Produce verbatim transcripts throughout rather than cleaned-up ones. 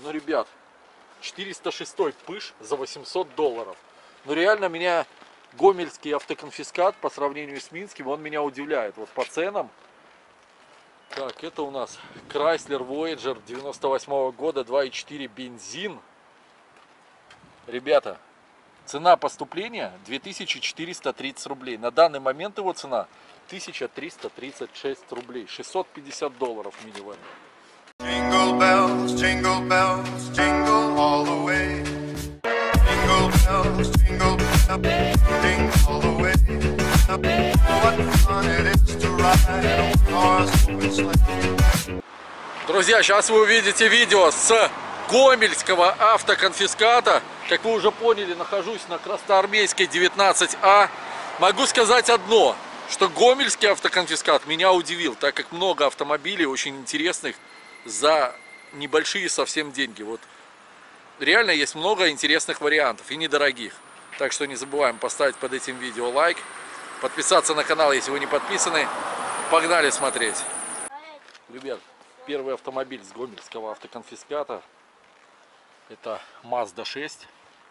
Ну, ребят, четыреста шестой Пыш за восемьсот долларов. Ну, реально меня гомельский автоконфискат по сравнению с минским, он меня удивляет. Вот по ценам. Так, это у нас Chrysler Voyager девяносто восьмого года, два и четыре бензин. Ребята, цена поступления две тысячи четыреста тридцать рублей. На данный момент его цена тысяча триста тридцать шесть рублей. шестьсот пятьдесят долларов минивэн. Jingle bells, jingle bells, jingle all the way. Jingle bells, jingle bells, jingle all the way. What fun it is to ride in a one-horse open sleigh. Друзья, сейчас вы увидите видео с гомельского автоконфиската. Как вы уже поняли, нахожусь на Красноармейской девятнадцать А. Могу сказать одно, что гомельский автоконфискат меня удивил, так как много автомобилей очень интересных за небольшие совсем деньги. Вот реально есть много интересных вариантов и недорогих. Так что не забываем поставить под этим видео лайк, подписаться на канал, если вы не подписаны. Погнали смотреть. Ребят, первый автомобиль с гомельского автоконфиската — это Мазда шесть.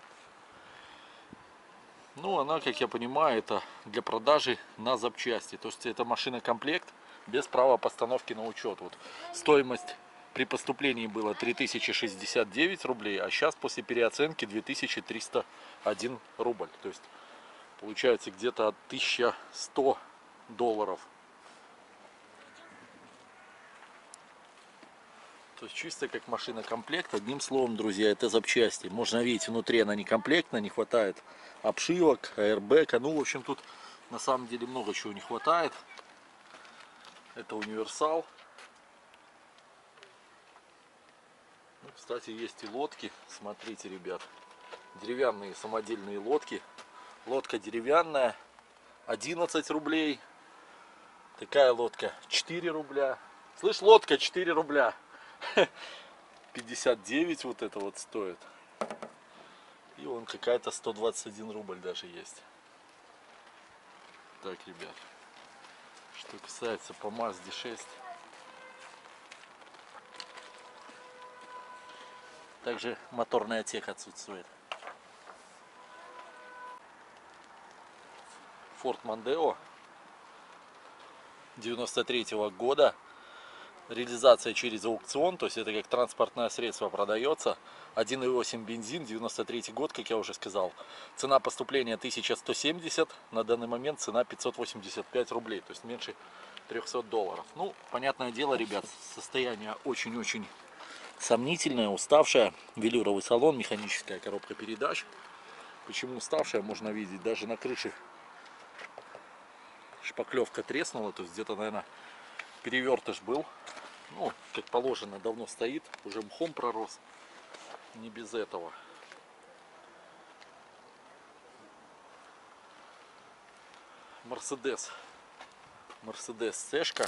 Ну, она, как я понимаю, это для продажи на запчасти. То есть это машина-комплект без права постановки на учет. Вот стоимость при поступлении была три тысячи шестьдесят девять рублей, а сейчас после переоценки две тысячи триста один рубль. То есть получается где-то от тысячи ста долларов. То есть чисто как машина-комплект. Одним словом, друзья, это запчасти. Можно видеть, внутри она не комплектная, не хватает обшивок, аэрбэка. Ну, в общем, тут на самом деле много чего не хватает. Это универсал. Ну, кстати, есть и лодки. Смотрите, ребят. Деревянные самодельные лодки. Лодка деревянная. одиннадцать рублей. Такая лодка четыре рубля. Слышь, лодка четыре рубля. пятьдесят девять вот это вот стоит. И вон какая-то сто двадцать один рубль даже есть. Так, ребят. Что касается по Мазде шесть. Также моторный отсек отсутствует. Ford Mondeo девяносто третьего года. Реализация через аукцион, то есть это как транспортное средство продается. один и восемь бензин, девяносто третий год, как я уже сказал. Цена поступления тысяча сто семьдесят, на данный момент цена пятьсот восемьдесят пять рублей, то есть меньше трёхсот долларов. Ну, понятное дело, ребят, состояние очень-очень сомнительное, уставшее. Велюровый салон, механическая коробка передач. Почему уставшая, можно видеть даже на крыше. Шпаклевка треснула, то есть где-то, наверное, перевертыш был. Ну, как положено, давно стоит, уже мхом пророс. Не без этого. Мерседес. Мерседес Сэшка.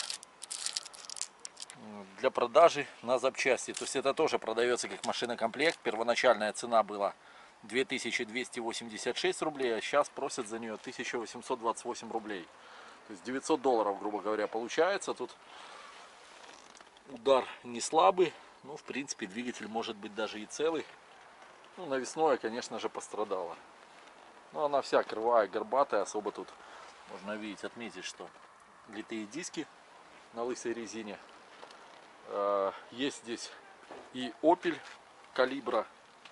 Для продажи на запчасти. То есть это тоже продается как машина-комплект. Первоначальная цена была две тысячи двести восемьдесят шесть рублей, а сейчас просят за нее тысяча восемьсот двадцать восемь рублей. То есть девятьсот долларов, грубо говоря, получается. Тут удар не слабый. Ну, в принципе, двигатель может быть даже и целый. Ну, навесное, конечно же, пострадала. Но она вся кривая, горбатая. Особо тут можно видеть, отметить, что литые диски на лысой резине. Есть здесь и Opel калибра.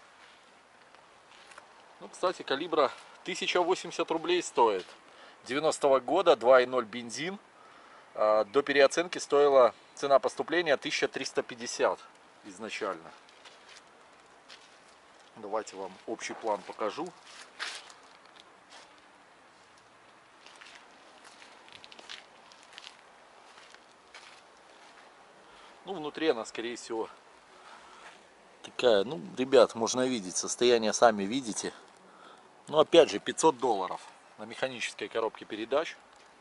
Ну, кстати, калибра тысяча восемьдесят рублей стоит. девяностого года, два и ноль бензин. До переоценки стоила цена поступления тысяча триста пятьдесят изначально. Давайте вам общий план покажу. Ну, внутри она, скорее всего, такая, ну, ребят, можно видеть, состояние сами видите. Но опять же, пятьсот долларов на механической коробке передач.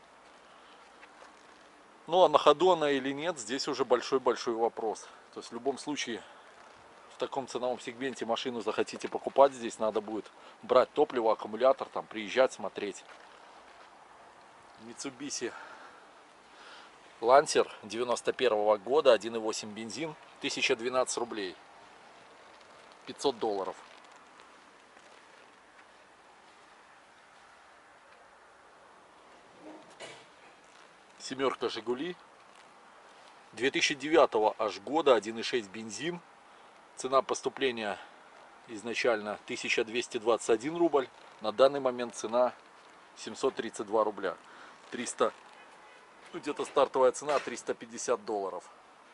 Ну, а на ходу она или нет, здесь уже большой-большой вопрос. То есть в любом случае, в таком ценовом сегменте машину захотите покупать, здесь надо будет брать топливо, аккумулятор, там приезжать, смотреть. Mitsubishi Lancer девяносто первого года, один и восемь бензин, тысяча двенадцать рублей. пятьсот долларов. Семерка Жигули. две тысячи девятого аж года, один и шесть бензин. Цена поступления изначально тысяча двести двадцать один рубль. На данный момент цена семьсот тридцать два рубля. триста, ну, где-то стартовая цена триста пятьдесят долларов.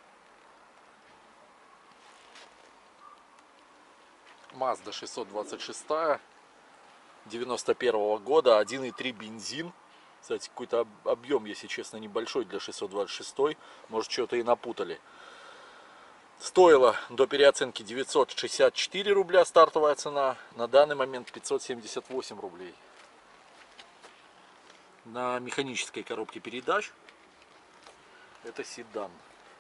Mazda шестьсот двадцать шесть девяносто первого года, один и три бензин. Кстати, какой-то объем, если честно, небольшой для шестьсот двадцать шесть. Может, что-то и напутали. Стоило до переоценки девятьсот шестьдесят четыре рубля стартовая цена. На данный момент пятьсот семьдесят восемь рублей. На механической коробке передач. Это седан.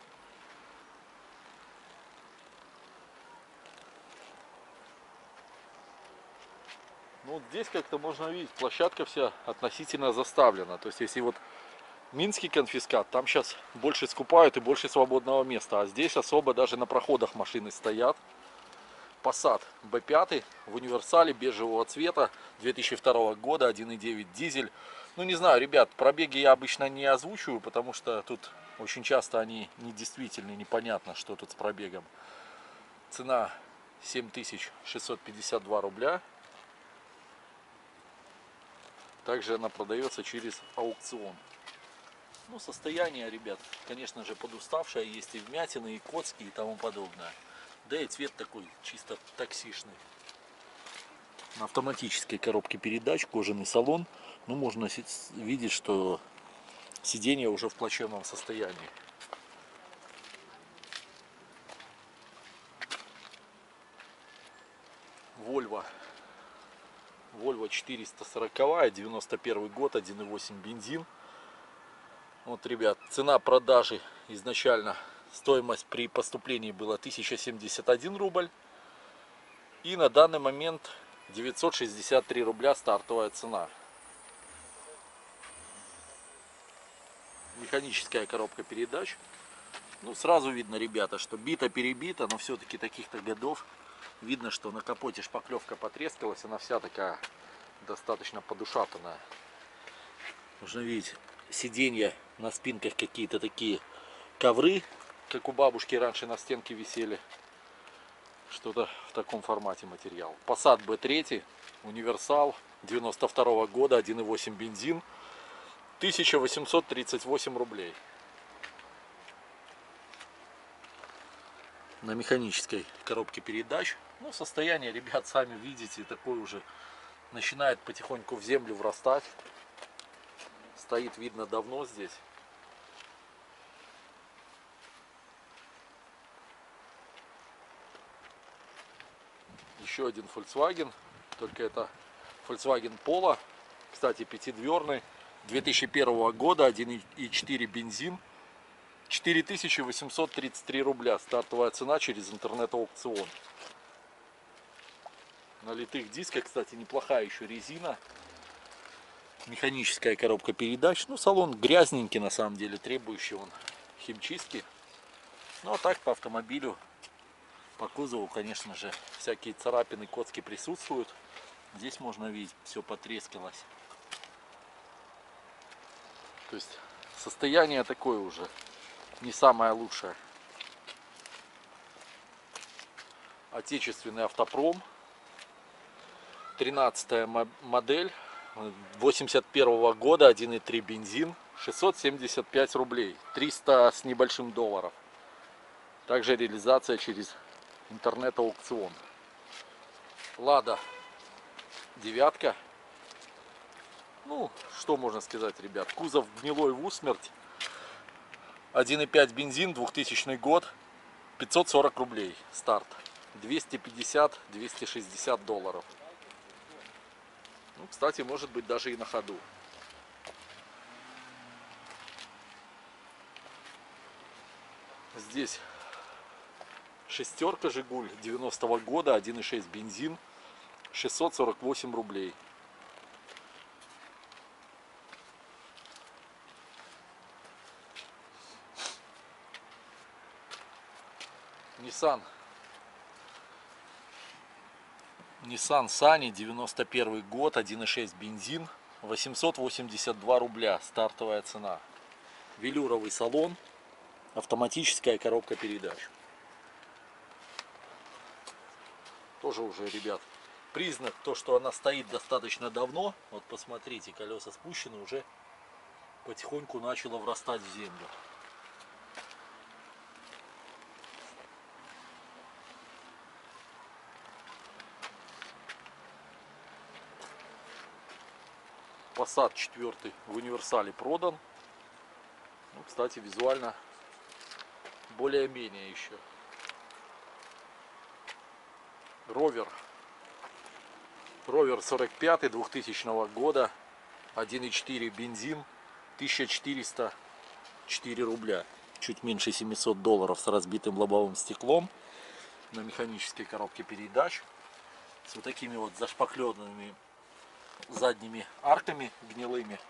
Ну, вот здесь как-то можно видеть, площадка вся относительно заставлена. То есть, если вот Минский конфискат, там сейчас больше скупают и больше свободного места. А здесь особо даже на проходах машины стоят. Passat бэ пять в универсале бежевого цвета, две тысячи второго года, один и девять дизель. Ну, не знаю, ребят, пробеги я обычно не озвучиваю, потому что тут очень часто они недействительны, непонятно, что тут с пробегом. Цена семь тысяч шестьсот пятьдесят два рубля. Также она продается через аукцион. Ну, состояние, ребят, конечно же, подуставшее. Есть и вмятины, и коцки, и тому подобное. Да и цвет такой чисто таксишный. На автоматической коробке передач, кожаный салон. Ну, можно видеть, что сиденье уже в плачевном состоянии. Volvo. Volvo четыреста сорок, девяносто первый год, один и восемь бензин. Вот, ребят, цена продажи изначально, стоимость при поступлении была тысяча семьдесят один рубль. И на данный момент девятьсот шестьдесят три рубля стартовая цена. Механическая коробка передач. Ну, сразу видно, ребята, что бита-перебита, но все-таки таких-то годов. Видно, что на капоте шпаклевка потрескалась, она вся такая достаточно подушатанная. Можно видеть, сиденья на спинках какие-то такие ковры, как у бабушки раньше на стенке висели. Что-то в таком формате материал. Passat бэ три, универсал, девяносто второго года, один и восемь бензин, тысяча восемьсот тридцать восемь рублей. На механической коробке передач. Ну, состояние, ребят, сами видите, такое уже начинает потихоньку в землю врастать. Стоит, видно, давно здесь. Еще один Volkswagen, только это Volkswagen Polo, кстати, пятидверный, две тысячи первого года, один и четыре бензин. четыре тысячи восемьсот тридцать три рубля стартовая цена через интернет-аукцион. На литых дисках, кстати, неплохая еще резина. Механическая коробка передач. Ну, салон грязненький, на самом деле, требующий он химчистки. Ну, а так по автомобилю, по кузову, конечно же, всякие царапины, коцки присутствуют. Здесь можно видеть, все потрескалось. То есть состояние такое уже не самое лучшее. Отечественный автопром. тринадцатая модель. восемьдесят первого года, один и три бензин. шестьсот семьдесят пять рублей. триста с небольшим долларов. Также реализация через интернет-аукцион. Лада девятка. Ну, что можно сказать, ребят. Кузов гнилой в усмерть. один и пять бензин, двухтысячный год. пятьсот сорок рублей старт. двести пятьдесят — двести шестьдесят долларов. Ну, кстати, может быть даже и на ходу. Здесь шестерка Жигуль девяностого года, один и шесть бензин, шестьсот сорок восемь рублей. Nissan Nissan Sunny, девяносто первый год, один и шесть бензин, восемьсот восемьдесят два рубля, стартовая цена. Велюровый салон, автоматическая коробка передач. Тоже уже, ребят, признак то, что она стоит достаточно давно. Вот посмотрите, колеса спущены, уже потихоньку начала врастать в землю. Passat четвертый в универсале продан. Ну, кстати, визуально более-менее еще. Ровер. Ровер сорок пятый двухтысячного года. один и четыре бензин. тысяча четыреста четыре рубля. Чуть меньше семисот долларов, с разбитым лобовым стеклом. На механической коробке передач. С вот такими вот зашпаклеванными задними арками гнилыми.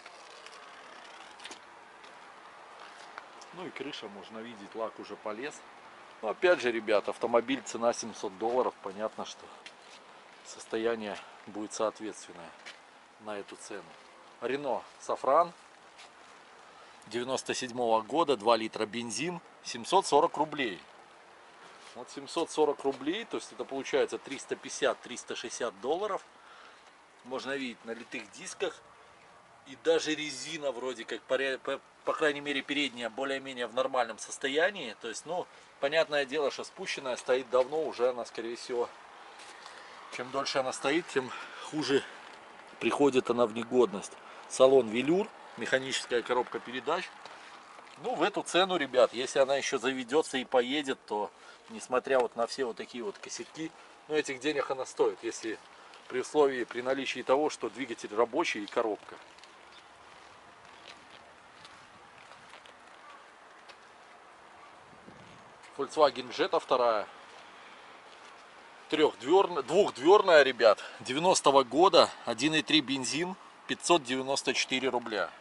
Ну и крыша, можно видеть, лак уже полез. Но опять же, ребят, автомобиль, цена семьсот долларов. Понятно, что состояние будет соответственное на эту цену. Рено Safran девяносто седьмого года, два литра бензин, семьсот сорок рублей. Вот семьсот сорок рублей, то есть это получается триста пятьдесят — триста шестьдесят долларов. Можно видеть на литых дисках. И даже резина вроде как, по, по, по крайней мере, передняя более-менее в нормальном состоянии. То есть, ну, понятное дело, что спущенная стоит давно, уже она, скорее всего, чем дольше она стоит, тем хуже приходит она в негодность. Салон велюр, механическая коробка передач. Ну, в эту цену, ребят, если она еще заведется и поедет, то, несмотря вот на все вот такие вот косяки, ну, этих денег она стоит, если при условии, при наличии того, что двигатель рабочий и коробка. Volkswagen Jetta вторая. Трехдверная, двухдверная, ребят, девяностого года, один и три бензин, пятьсот девяносто четыре рубля.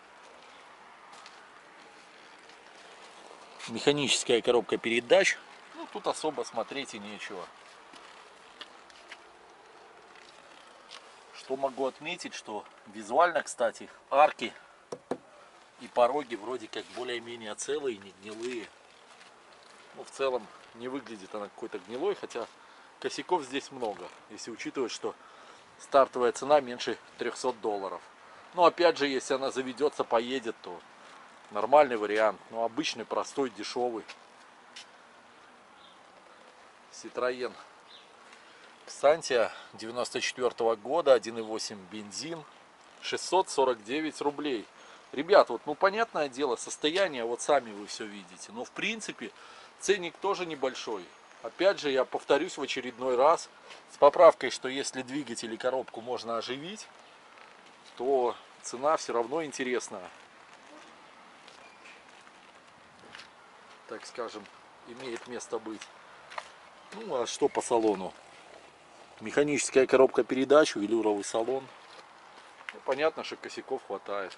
Механическая коробка передач. Ну, тут особо смотреть и нечего. Что могу отметить, что визуально, кстати, арки и пороги вроде как более-менее целые, не гнилые. Ну, в целом не выглядит она какой-то гнилой, хотя косяков здесь много, если учитывать, что стартовая цена меньше трёхсот долларов. Но опять же, если она заведется, поедет, то нормальный вариант. Но обычный, простой, дешевый. Citroën Xantia девяносто четвёртого года, один и восемь бензин, шестьсот сорок девять рублей. Ребят, вот, ну, понятное дело, состояние, вот сами вы все видите. Но, в принципе, ценник тоже небольшой. Опять же, я повторюсь в очередной раз, с поправкой, что если двигатель и коробку можно оживить, то цена все равно интересная. Так скажем, имеет место быть. Ну, а что по салону? Механическая коробка передач, велюровый салон. Ну, понятно, что косяков хватает.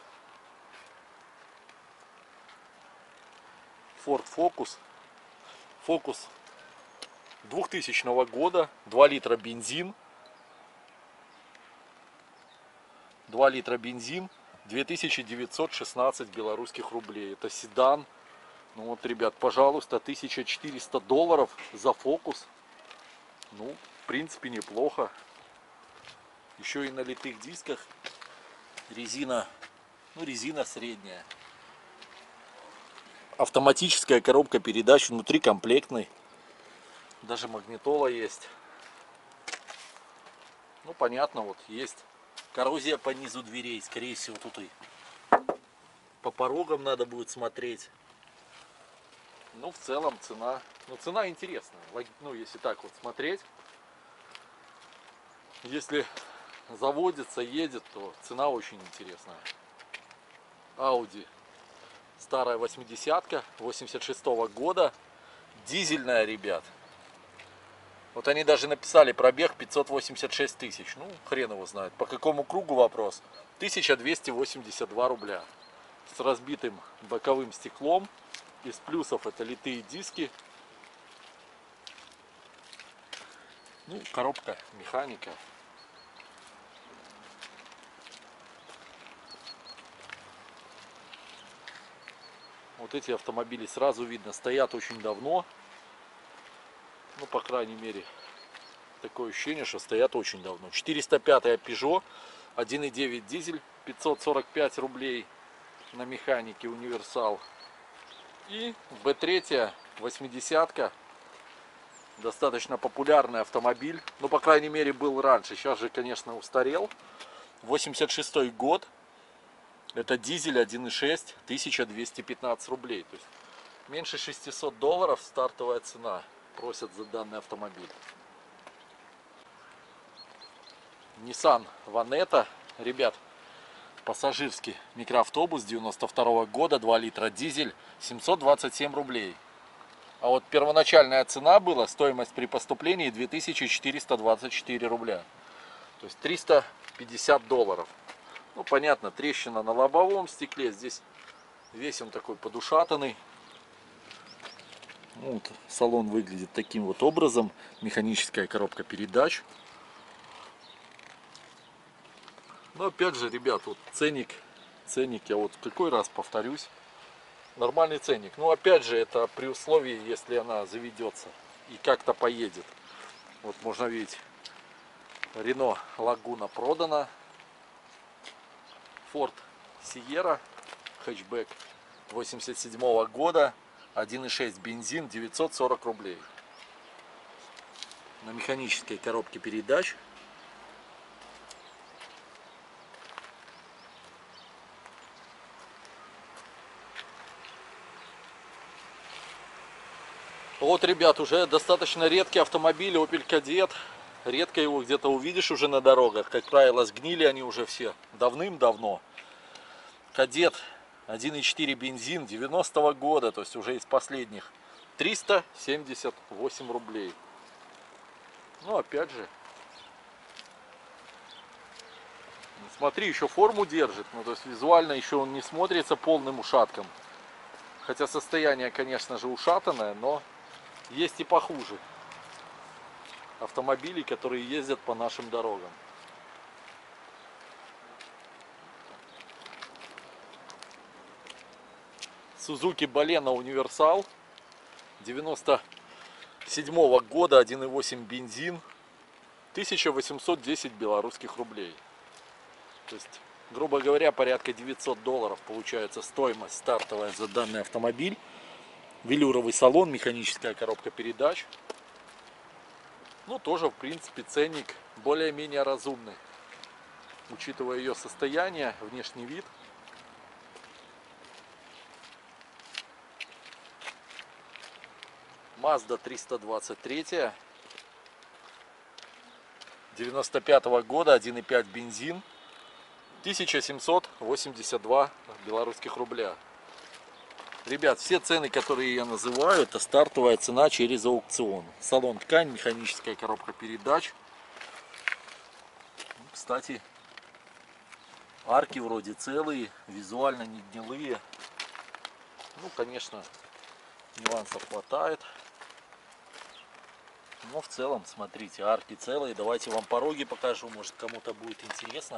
Ford Focus. Focus двухтысячного года, два литра бензин. два литра бензин, две тысячи девятьсот шестнадцать белорусских рублей. Это седан. Ну вот, ребят, пожалуйста, тысяча четыреста долларов за Focus. Ну, в принципе, неплохо. Еще и на литых дисках. Резина, ну, резина средняя. Автоматическая коробка передач, внутри комплектный. Даже магнитола есть. Ну, понятно, вот есть коррозия по низу дверей. Скорее всего, тут и по порогам надо будет смотреть. Ну, в целом, цена, ну, цена интересная. Ну, если так вот смотреть. Если заводится, едет, то цена очень интересная. Audi. Старая восьмидесятка, восемьдесят шестого года. Дизельная, ребят. Вот они даже написали пробег пятьсот восемьдесят шесть тысяч. Ну, хрен его знает. По какому кругу вопрос? тысяча двести восемьдесят два рубля. С разбитым боковым стеклом. Из плюсов это литые диски. Ну, коробка, механика. Вот эти автомобили сразу видно, стоят очень давно. Ну, по крайней мере, такое ощущение, что стоят очень давно. четыреста пятая Peugeot, один и девять дизель, пятьсот сорок пять рублей на механике, универсал. И бэ три восьмидесятка, достаточно популярный автомобиль. Ну, по крайней мере, был раньше. Сейчас же, конечно, устарел. восемьдесят шестой год. Это дизель один и шесть, тысяча двести пятнадцать рублей. То есть меньше шестисот долларов стартовая цена просят за данный автомобиль. Nissan Vanetta, ребят, пассажирский микроавтобус девяносто второго года, два литра дизель, семьсот двадцать семь рублей. А вот первоначальная цена была, стоимость при поступлении две тысячи четыреста двадцать четыре рубля. То есть триста пятьдесят долларов. Ну, понятно, трещина на лобовом стекле. Здесь весь он такой подушатанный. Вот, салон выглядит таким вот образом. Механическая коробка передач. Но опять же, ребят, вот ценник. Ценник, я вот в какой раз повторюсь. Нормальный ценник. Но опять же, это при условии, если она заведется и как-то поедет. Вот можно видеть, Renault Laguna продана. Ford Sierra хэтчбэк восемьдесят седьмого года, один и шесть бензин, девятьсот сорок рублей. На механической коробке передач. Вот, ребят, уже достаточно редкий автомобиль Opel Kadett. Редко его где-то увидишь уже на дорогах. Как правило, сгнили они уже все давным-давно. Kadett один и четыре бензин девяностого года, то есть уже из последних. триста семьдесят восемь рублей. Ну, опять же. Смотри, еще форму держит. Ну, то есть визуально еще он не смотрится полным ушатком. Хотя состояние, конечно же, ушатанное, но есть и похуже автомобилей, которые ездят по нашим дорогам. Suzuki Baleno универсал девяносто седьмого года, один и восемь бензин, тысяча восемьсот десять белорусских рублей. То есть, грубо говоря, порядка девятьсот долларов получается стоимость стартовая за данный автомобиль. Велюровый салон, механическая коробка передач. Ну, тоже, в принципе, ценник более-менее разумный, учитывая ее состояние, внешний вид. Mazda триста двадцать три девяносто пятого года, один и пять бензин, тысяча семьсот восемьдесят два белорусских рубля. Ребят, все цены, которые я называю, это стартовая цена через аукцион. Салон ткань, механическая коробка передач. Кстати, арки вроде целые, визуально не гнилые. Ну, конечно, нюансов хватает. Но в целом, смотрите, арки целые. Давайте вам пороги покажу, может кому-то будет интересно.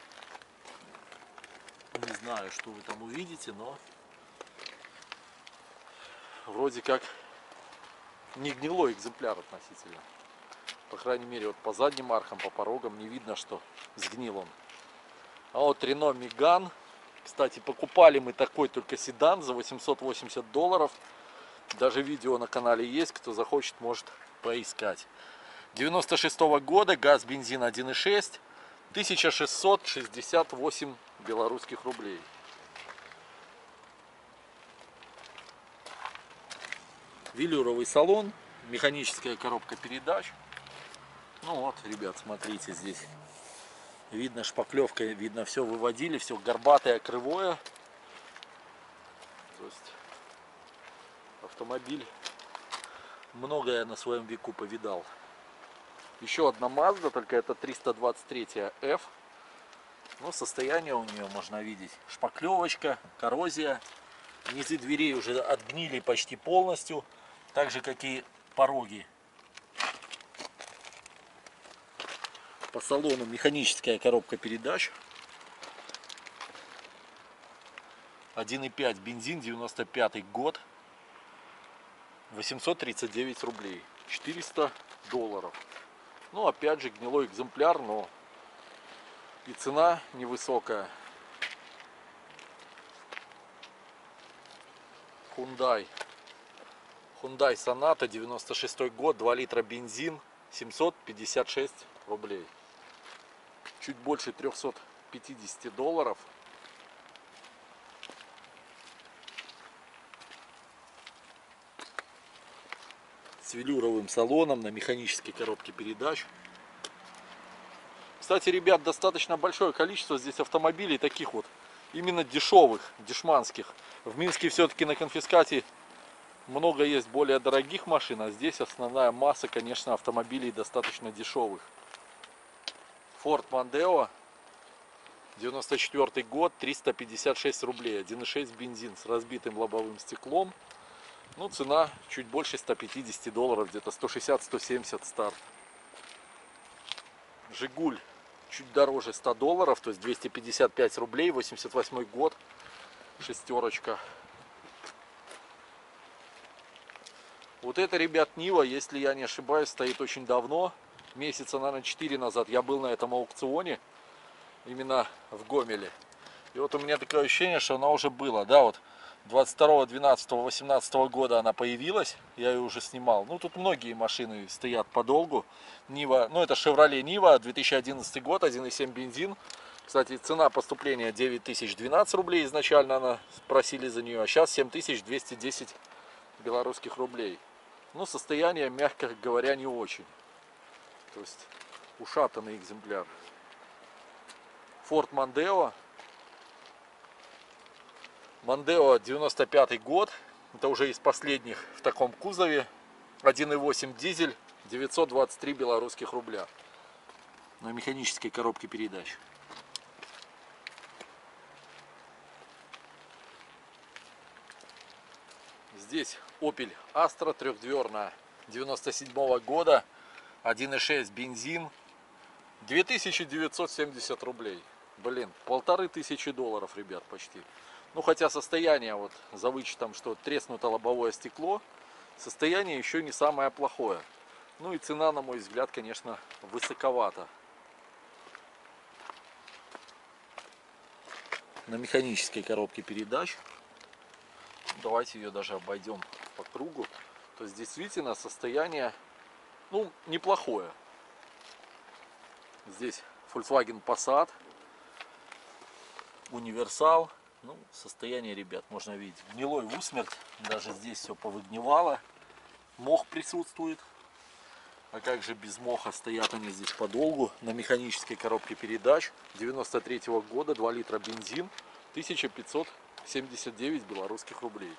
Не знаю, что вы там увидите, но вроде как не гнилой экземпляр относительно. По крайней мере, вот по задним аркам, по порогам не видно, что сгнил он. А вот Renault Megane. Кстати, покупали мы такой только седан за восемьсот восемьдесят долларов. Даже видео на канале есть, кто захочет, может поискать. девяносто шестого года, газ, бензин один и шесть, тысяча шестьсот шестьдесят восемь белорусских рублей. Велюровый салон, механическая коробка передач. Ну вот, ребят, смотрите, здесь видно шпаклевка, видно все выводили, все горбатое, кривое. То есть автомобиль многое на своем веку повидал. Еще одна Mazda, только это триста двадцать три эф. Но состояние у нее можно видеть. Шпаклевочка, коррозия. Низы дверей уже отгнили почти полностью. Так же, как и пороги. По салону механическая коробка передач. один и пять бензин, девяносто пятый год. восемьсот тридцать девять рублей. четыреста долларов. Ну, опять же, гнилой экземпляр, но и цена невысокая. Hyundai. Hyundai Sonata, девяносто шестой год, два литра бензин, семьсот пятьдесят шесть рублей. Чуть больше трёхсот пятидесяти долларов. С велюровым салоном на механической коробке передач. Кстати, ребят, достаточно большое количество здесь автомобилей таких вот, именно дешевых, дешманских. В Минске все-таки на конфискате много есть более дорогих машин, а здесь основная масса, конечно, автомобилей достаточно дешевых. Ford Mondeo, девяносто четвёртый год, триста пятьдесят шесть рублей, один и шесть бензин с разбитым лобовым стеклом. Ну, цена чуть больше ста пятидесяти долларов, где-то сто шестьдесят — сто семьдесят старт. Жигуль чуть дороже ста долларов, то есть двести пятьдесят пять рублей, восемьдесят восьмой год, шестерочка. Вот это, ребят, Нива, если я не ошибаюсь, стоит очень давно, месяца, наверное, четыре назад. Я был на этом аукционе, именно в Гомеле. И вот у меня такое ощущение, что она уже была, да, вот двадцать второго двенадцатого восемнадцатого года она появилась, я ее уже снимал. Ну, тут многие машины стоят подолгу. Нива, ну, это Chevrolet Нива, две тысячи одиннадцатый год, один и семь бензин. Кстати, цена поступления девять тысяч двенадцать рублей, изначально она просили за нее, а сейчас семь тысяч двести десять белорусских рублей. Ну, состояние, мягко говоря, не очень. То есть, ушатанный экземпляр. Ford Mondeo. Mondeo девяносто пятый год, это уже из последних в таком кузове, один и восемь дизель, девятьсот двадцать три белорусских рубля на механической коробке передач. Здесь Opel Astra трехдверная, девяносто седьмого года, один и шесть бензин, две тысячи девятьсот семьдесят рублей. Блин, полторы тысячи долларов, ребят, почти. Ну, хотя состояние, вот за вычетом, что треснуто лобовое стекло, состояние еще не самое плохое. Ну и цена, на мой взгляд, конечно, высоковата. На механической коробке передач. Давайте ее даже обойдем по кругу. То есть действительно состояние, ну, неплохое. Здесь Volkswagen Passat, универсал. Ну, состояние, ребят, можно видеть. Гнилой в усмерть. Даже здесь все повыгнивало. Мох присутствует. А как же без моха, стоят они здесь подолгу. На механической коробке передач. девяносто третьего года, два литра бензин. тысяча пятьсот семьдесят девять белорусских рублей.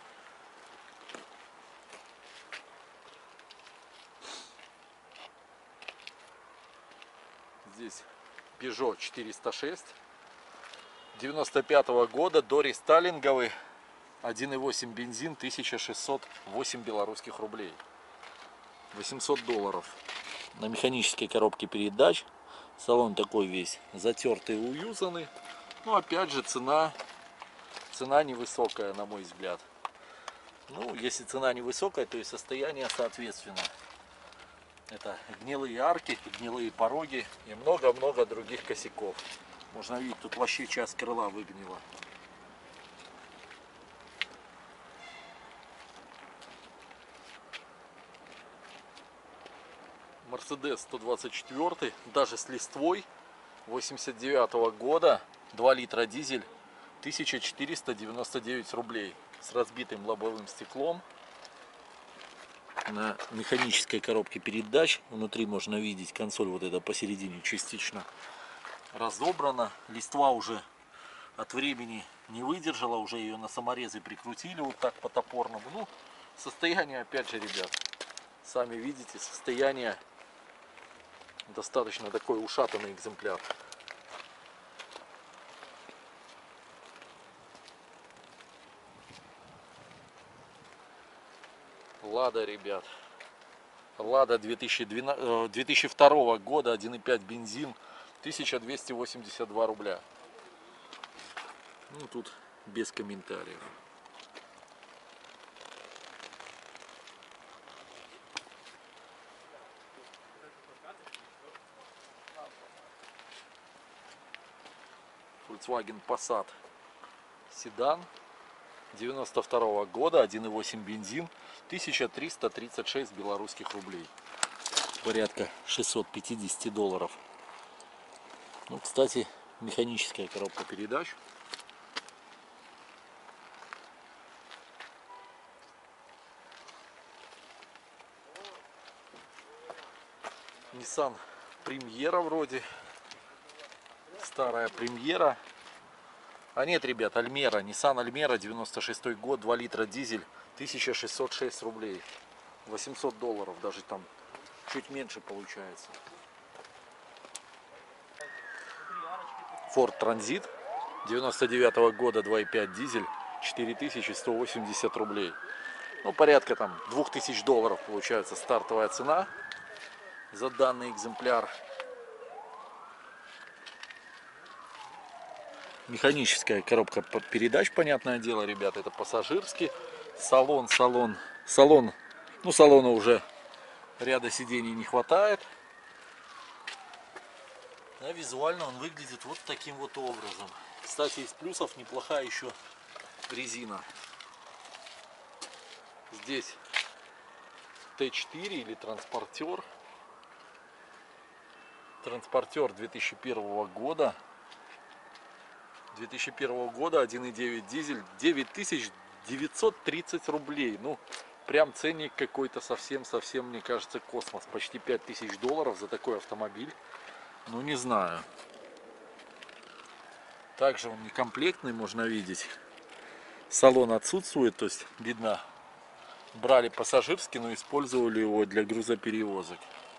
Здесь Peugeot четыреста шесть. девяносто пятого года, дорестайлинговый, один и восемь бензин, тысяча шестьсот восемь белорусских рублей, восемьсот долларов. На механической коробке передач. Салон такой весь затертый и уюзанный. Ну, опять же, цена, цена невысокая, на мой взгляд. Ну, если цена невысокая, то и состояние соответственно. Это гнилые арки, гнилые пороги и много-много других косяков. Можно видеть, тут вообще часть крыла выгнила. Mercedes сто двадцать четыре, даже с листвой, восемьдесят девятого года, два литра дизель, тысяча четыреста девяносто девять рублей. С разбитым лобовым стеклом. На механической коробке передач. Внутри можно видеть консоль вот эта посередине частично разобрана. Листва уже от времени не выдержала, уже ее на саморезы прикрутили вот так по топорному. Ну, состояние, опять же, ребят, сами видите, состояние достаточно такой ушатанный экземпляр. Лада, ребят, Лада две тысячи двенадцатого, две тысячи второго года, один и пять бензин, тысяча двести восемьдесят два рубля. Ну тут без комментариев. Volkswagen Passat седан девяносто второго года, один и восемь бензин, тысяча триста тридцать шесть белорусских рублей, порядка шестьсот пятьдесят долларов. Ну, кстати, механическая коробка передач. Nissan Премьера вроде, старая Премьера. А нет, ребят, Альмера, Nissan Альмера, девяносто шестой год, два литра дизель, тысяча шестьсот шесть рублей, восемьсот долларов, даже там чуть меньше получается. Ford Transit, девяносто девятого года, два и пять дизель, четыре тысячи сто восемьдесят рублей. Ну, порядка там двух тысяч долларов получается стартовая цена за данный экземпляр. Механическая коробка передач, понятное дело, ребята, это пассажирский. Салон, салон, салон, ну салона уже ряда сидений не хватает. А визуально он выглядит вот таким вот образом. Кстати, из плюсов неплохая еще резина. Здесь Т четыре или транспортер. Транспортер две тысячи первого года. две тысячи первого года, один и девять дизель, девять тысяч девятьсот тридцать рублей. Ну, прям ценник какой-то совсем-совсем, мне кажется, космос. Почти пять тысяч долларов за такой автомобиль. Ну, не знаю. Также он некомплектный, можно видеть. Салон отсутствует, то есть видно, брали пассажирский, но использовали его для грузоперевозок.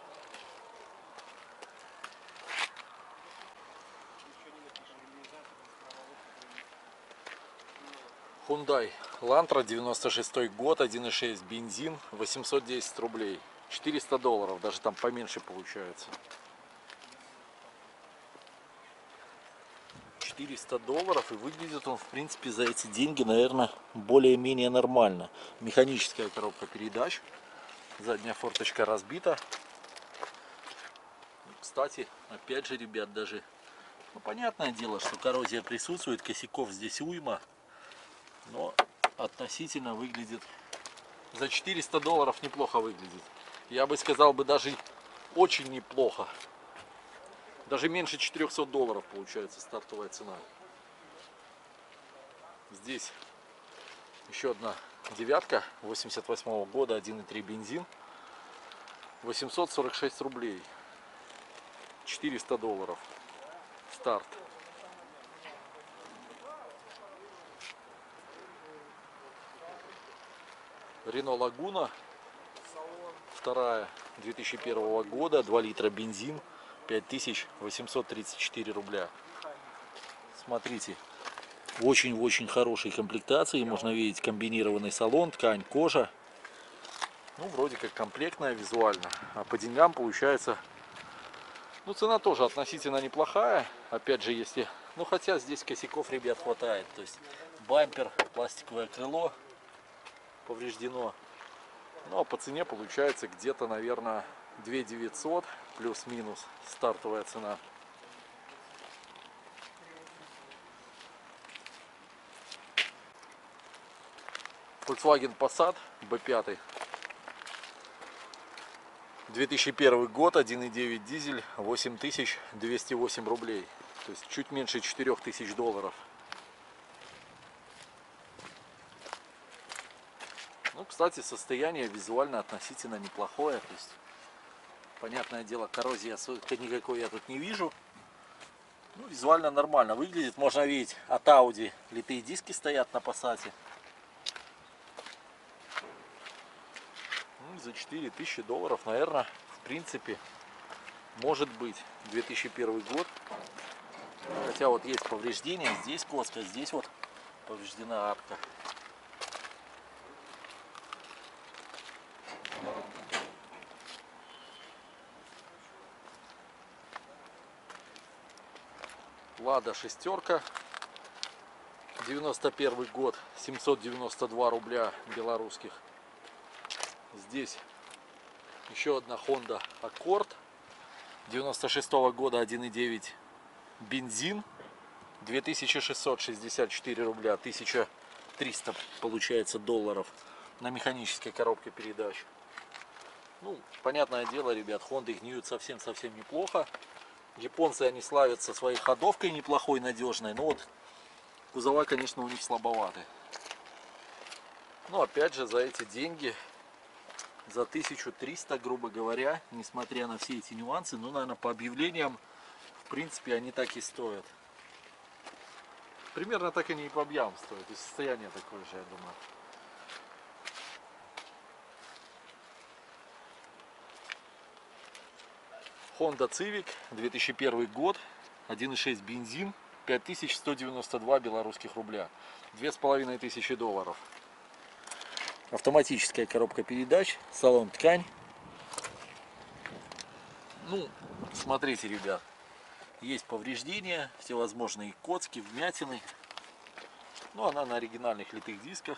Hyundai Elantra, девяносто шестой год, один и шесть бензин, восемьсот десять рублей, четыреста долларов, даже там поменьше получается. четыреста долларов, и выглядит он, в принципе, за эти деньги, наверное, более-менее нормально. Механическая коробка передач, задняя форточка разбита. Кстати, опять же, ребят, даже, ну, понятное дело, что коррозия присутствует, косяков здесь уйма. Но относительно выглядит, за четыреста долларов неплохо выглядит. Я бы сказал бы даже очень неплохо. Даже меньше четырёхсот долларов получается стартовая цена. Здесь еще одна девятка восемьдесят восьмого года, один и три бензин, восемьсот сорок шесть рублей, четыреста долларов старт. Renault Laguna, вторая, две тысячи первого года, два литра бензин, пять тысяч восемьсот тридцать четыре рубля. Смотрите, в очень-очень хорошей комплектации, можно видеть комбинированный салон, ткань, кожа. Ну, вроде как комплектная визуально, а по деньгам получается, ну, цена тоже относительно неплохая, опять же, если, ну, хотя здесь косяков, ребят, хватает, то есть бампер, пластиковое крыло повреждено. Ну, а по цене получается где-то, наверное, две тысячи девятьсот плюс-минус стартовая цена. Volkswagen Passat бэ пять, две тысячи первый год, один и девять дизель, восемь тысяч двести восемь рублей, то есть чуть меньше четырёх тысяч долларов. Ну, кстати, состояние визуально относительно неплохое. То есть, понятное дело, коррозии никакой я тут не вижу. Ну, визуально нормально выглядит. Можно видеть, от Audi литые диски стоят на Passat. Ну, за четыре тысячи долларов, наверное, в принципе, может быть. две тысячи первый год. Хотя вот есть повреждения. Здесь коска, здесь вот повреждена арка. Лада шестерка. девяносто первый год, семьсот девяносто два рубля белорусских. Здесь еще одна Honda Accord девяносто шестого года, один и девять бензин, две тысячи шестьсот шестьдесят четыре рубля, тысяча триста получается долларов, на механической коробке передач. Ну, понятное дело, ребят, Honda гниют совсем-совсем неплохо. Японцы, они славятся своей ходовкой неплохой, надежной, но вот кузова, конечно, у них слабоваты. Но опять же, за эти деньги, за тысячу триста, грубо говоря, несмотря на все эти нюансы, ну, наверное, по объявлениям, в принципе, они так и стоят. Примерно так они и по объявам стоят, и состояние такое же, я думаю. Honda Civic, две тысячи первый год, один и шесть бензин, пять тысяч сто девяносто два белорусских рубля, две с половиной тысячи долларов. Автоматическая коробка передач, салон ткань. Ну, смотрите, ребят, есть повреждения, всевозможные коцки, вмятины. Но она на оригинальных литых дисках.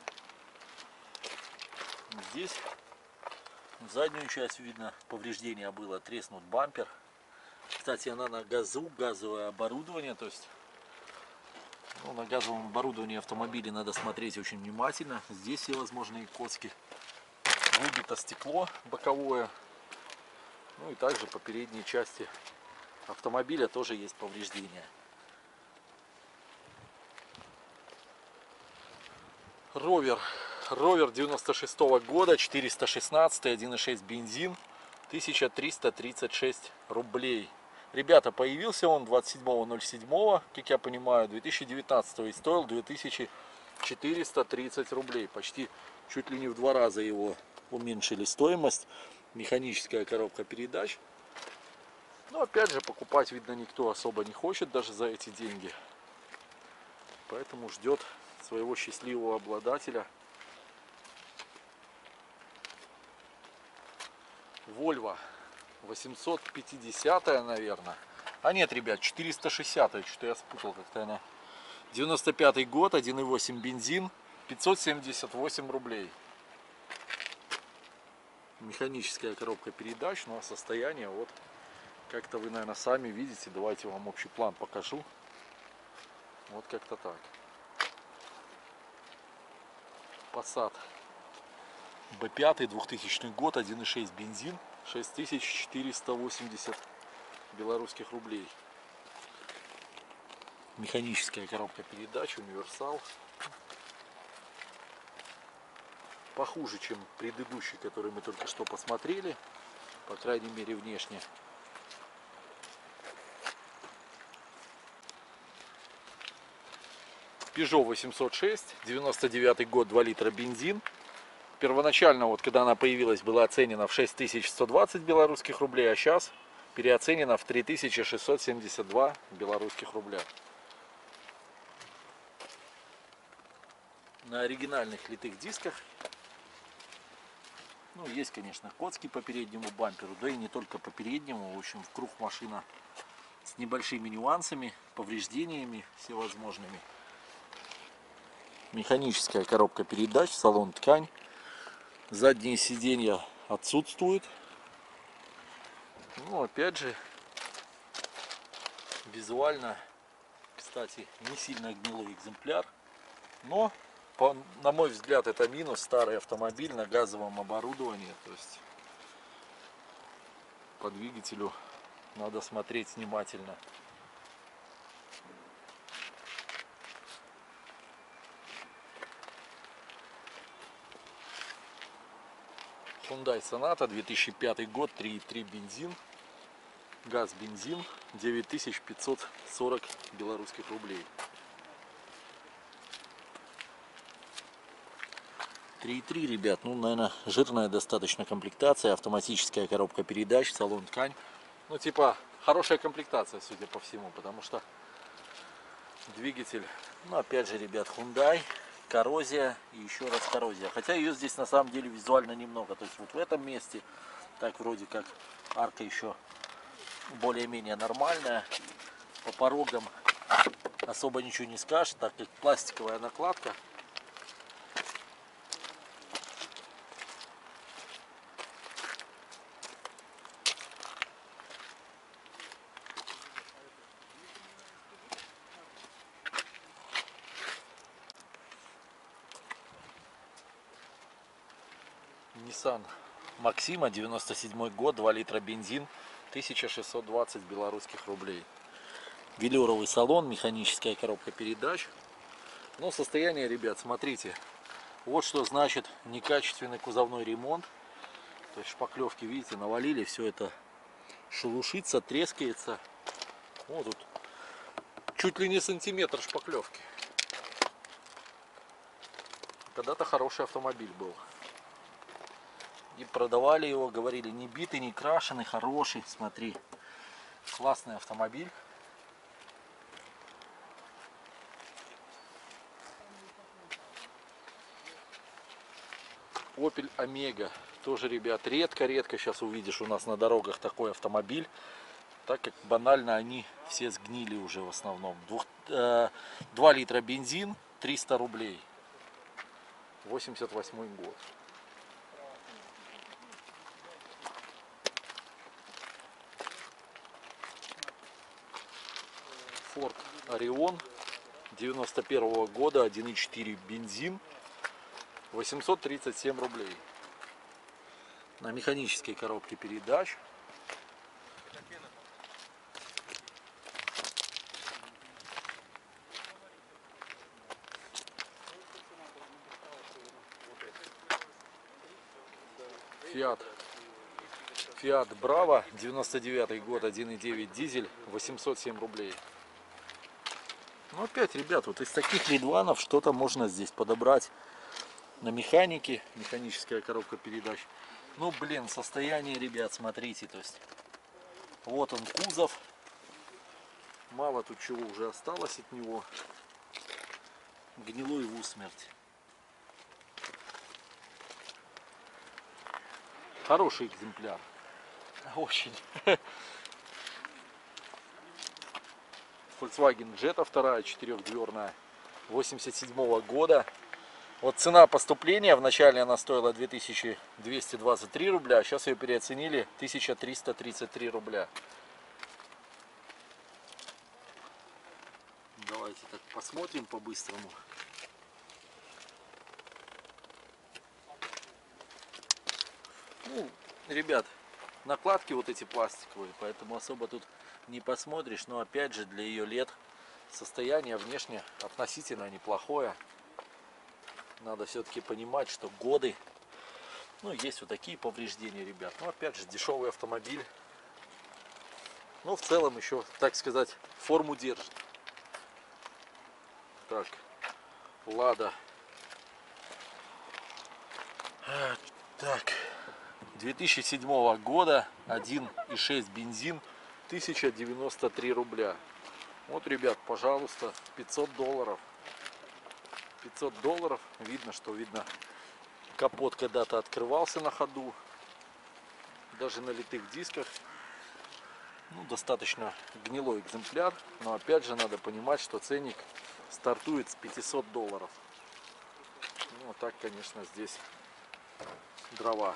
Здесь в заднюю часть видно повреждение было, треснут бампер. Кстати, она на газу, газовое оборудование, то есть ну, на газовом оборудовании автомобиля надо смотреть очень внимательно. Здесь все возможные коцки. Выбито стекло боковое. Ну и также по передней части автомобиля тоже есть повреждения. Ровер. Ровер девяносто шестого года, четыреста шестнадцать, один и шесть бензин, тысяча триста тридцать шесть рублей. Ребята, появился он двадцать седьмого ноль седьмого, как я понимаю, две тысячи девятнадцатого и стоил две тысячи четыреста тридцать рублей. Почти чуть ли не в два раза его уменьшили стоимость. Механическая коробка передач. Но опять же, покупать, видно, никто особо не хочет даже за эти деньги. Поэтому ждет своего счастливого обладателя. Volvo восемьсот пятидесятая, наверное. А нет, ребят, четыреста шестидесятая, что-то я спутал как-то она. девяносто пятый год, один и восемь бензин, пятьсот семьдесят восемь рублей. Механическая коробка передач, ну а состояние вот как-то вы, наверное, сами видите. Давайте вам общий план покажу. Вот как-то так. Passat бэ пять, двухтысячный год, один и шесть бензин, шесть тысяч четыреста восемьдесят белорусских рублей. Механическая коробка передач, универсал. Похуже, чем предыдущий, который мы только что посмотрели, по крайней мере внешне. Peugeot восемьсот шесть, девяносто девятый год, два литра бензин. Первоначально, вот когда она появилась, была оценена в шесть тысяч сто двадцать белорусских рублей, а сейчас переоценена в три тысячи шестьсот семьдесят два белорусских рубля. На оригинальных литых дисках. Ну, есть, конечно, коцки по переднему бамперу, да и не только по переднему. В общем, в круг машина с небольшими нюансами, повреждениями всевозможными. Механическая коробка передач, салон ткань. Задние сиденья отсутствуют. Ну, опять же, визуально, кстати, не сильно гнилой экземпляр. Но, по, на мой взгляд, это минус. Старый автомобиль на газовом оборудовании. То есть по двигателю надо смотреть внимательно. Hyundai Sonata, две тысячи пятый год, три и три бензин, газ бензин, девять тысяч пятьсот сорок белорусских рублей. три и три, ребят, ну, наверное, жирная достаточно комплектация, автоматическая коробка передач, салон ткань. Ну, типа, хорошая комплектация, судя по всему, потому что двигатель, ну, опять же, ребят, Hyundai. Коррозия и еще раз коррозия. Хотя ее здесь на самом деле визуально немного. То есть вот в этом месте так вроде как арка еще более-менее нормальная. По порогам особо ничего не скажешь, так как пластиковая накладка. Nissan Maxima, девяносто седьмой год, два литра бензин, тысяча шестьсот двадцать белорусских рублей. Велюровый салон, механическая коробка передач. Но состояние, ребят, смотрите, вот что значит некачественный кузовной ремонт. То есть шпаклевки, видите, навалили, все это шелушится, трескается. Вот тут чуть ли не сантиметр шпаклевки. Когда-то хороший автомобиль был. И продавали его, говорили, не битый, не крашеный, хороший. Смотри, классный автомобиль. Opel Omega. Тоже, ребят, редко-редко сейчас увидишь у нас на дорогах такой автомобиль. Так как банально они все сгнили уже в основном. Двух, э, два литра бензин, триста рублей. восемьдесят восьмой год. Ford Orion девяносто первого года, один и четыре бензин, восемьсот тридцать семь рублей. На механической коробке передач. Fiat Fiat Bravo девяносто девятый год, один и девять дизель, восемьсот семь рублей. Ну опять, ребят, вот из таких ридванов что-то можно здесь подобрать на механике. Механическая коробка передач. Ну блин, состояние, ребят, смотрите, то есть вот он кузов. Мало тут чего уже осталось от него. Гнилой в усмерть. Хороший экземпляр. Очень. Volkswagen Jetta вторая, четырехдверная, восемьдесят седьмого года. Вот цена поступления, вначале она стоила две тысячи двести двадцать три рубля, а сейчас ее переоценили тысяча триста тридцать три рубля. Давайте так посмотрим по-быстрому. Ну, ребят, накладки вот эти пластиковые, поэтому особо тут не посмотришь, но опять же для ее лет состояние внешне относительно неплохое. Надо все-таки понимать, что годы, ну есть вот такие повреждения, ребят. Но опять же дешевый автомобиль, но в целом еще, так сказать, форму держит. Так, Лада. Так, две тысячи седьмого года, один и шесть бензин, тысяча девяносто три рубля. Вот, ребят, пожалуйста, пятьсот долларов. пятьсот долларов. Видно, что видно капот когда-то открывался на ходу. Даже на литых дисках. Ну, достаточно гнилой экземпляр. Но опять же надо понимать, что ценник стартует с пятисот долларов. Ну, вот так, конечно, здесь дрова.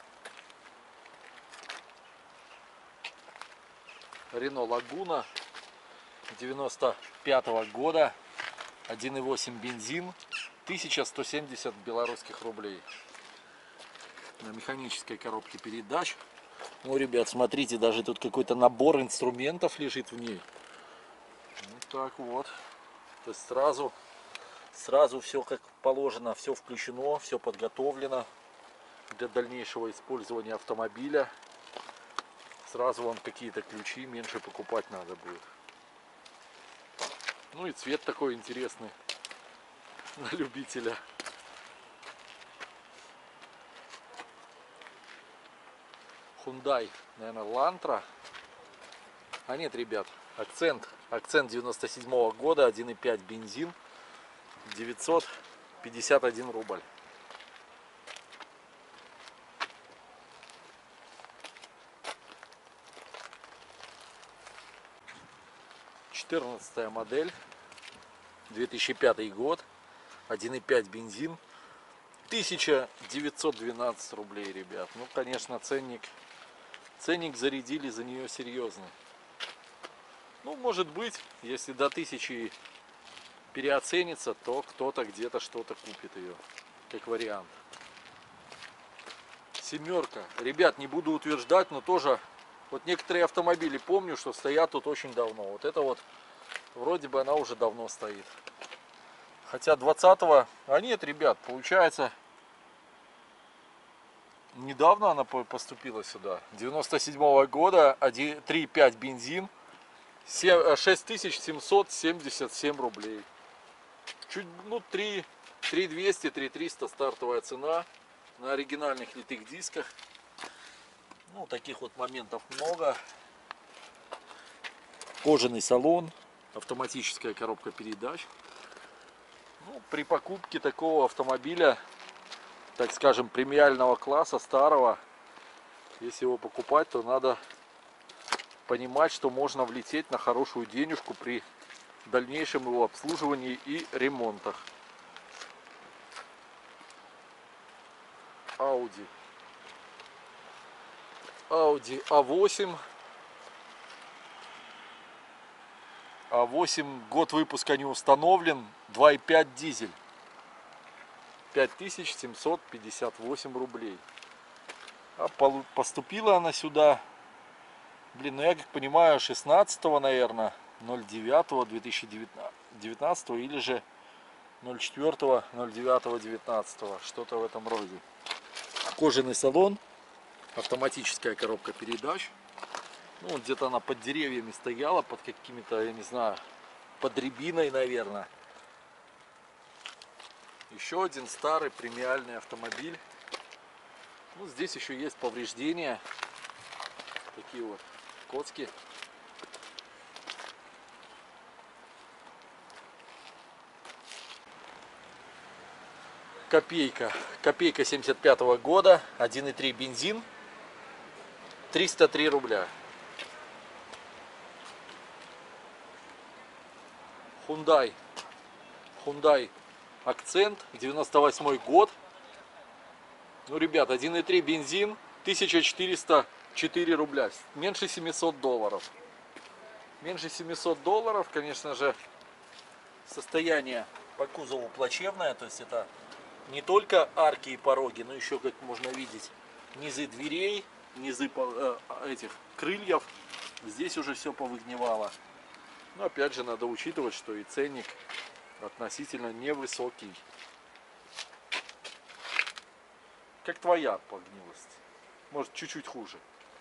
Renault Laguna девяносто пятого года, один и восемь бензин, тысяча сто семьдесят белорусских рублей. На механической коробке передач. Ну, ребят, смотрите, даже тут какой-то набор инструментов лежит в ней. Вот так вот. То есть сразу, сразу все как положено, все включено, все подготовлено для дальнейшего использования автомобиля. Сразу вам какие-то ключи меньше покупать надо будет. Ну и цвет такой интересный на любителя. Hyundai, наверное, Elantra. А нет, ребят, акцент. Акцент девяносто седьмого года, один и пять бензин, девятьсот пятьдесят один рубль. четырнадцатая модель, две тысячи пятый год, один и пять бензин, тысяча девятьсот двенадцать рублей, ребят. Ну, конечно, ценник, ценник зарядили за нее серьезно. Ну, может быть, если до тысячи переоценится, то кто-то где-то что-то купит ее, как вариант. Семерка. Ребят, не буду утверждать, но тоже вот некоторые автомобили помню, что стоят тут очень давно. Вот это вот вроде бы она уже давно стоит. Хотя двадцатого, а нет, ребят, получается недавно она поступила сюда. девяносто седьмого года, три и пять бензин, шесть тысяч семьсот семьдесят семь рублей. Чуть, ну, три двести, три триста стартовая цена. На оригинальных литых дисках. Ну, таких вот моментов много. Кожаный салон, автоматическая коробка передач. Ну, при покупке такого автомобиля, так скажем, премиального класса, старого, если его покупать, то надо понимать, что можно влететь на хорошую денежку при дальнейшем его обслуживании и ремонтах. Audi. Audi а восемь. а восемь, год выпуска не установлен. два и пять дизель. пять тысяч семьсот пятьдесят восемь рублей. А поступила она сюда, блин, ну я как понимаю, шестнадцатого, наверное, ноль девятого две тысячи девятнадцатого или же ноль четвёртого ноль девятого девятнадцатого, что-то в этом роде. Кожаный салон, автоматическая коробка передач. Ну, где-то она под деревьями стояла, под какими-то, я не знаю, под рябиной, наверное. Еще один старый премиальный автомобиль. Ну, здесь еще есть повреждения. Такие вот коцки. Копейка. Копейка семьдесят пятого года. один и три бензин. триста три рубля. Hyundai. Hyundai Акцент. девяносто восьмой год. Ну, ребят, один и три бензин. тысяча четыреста четыре рубля. Меньше семисот долларов. Меньше семисот долларов, конечно же, состояние по кузову плачевное. То есть это не только арки и пороги, но еще, как можно видеть, низы дверей, низы э, этих крыльев. Здесь уже все повыгнивало. Но опять же надо учитывать, что и ценник относительно невысокий. Как твоя по гнилости. Может, чуть-чуть хуже.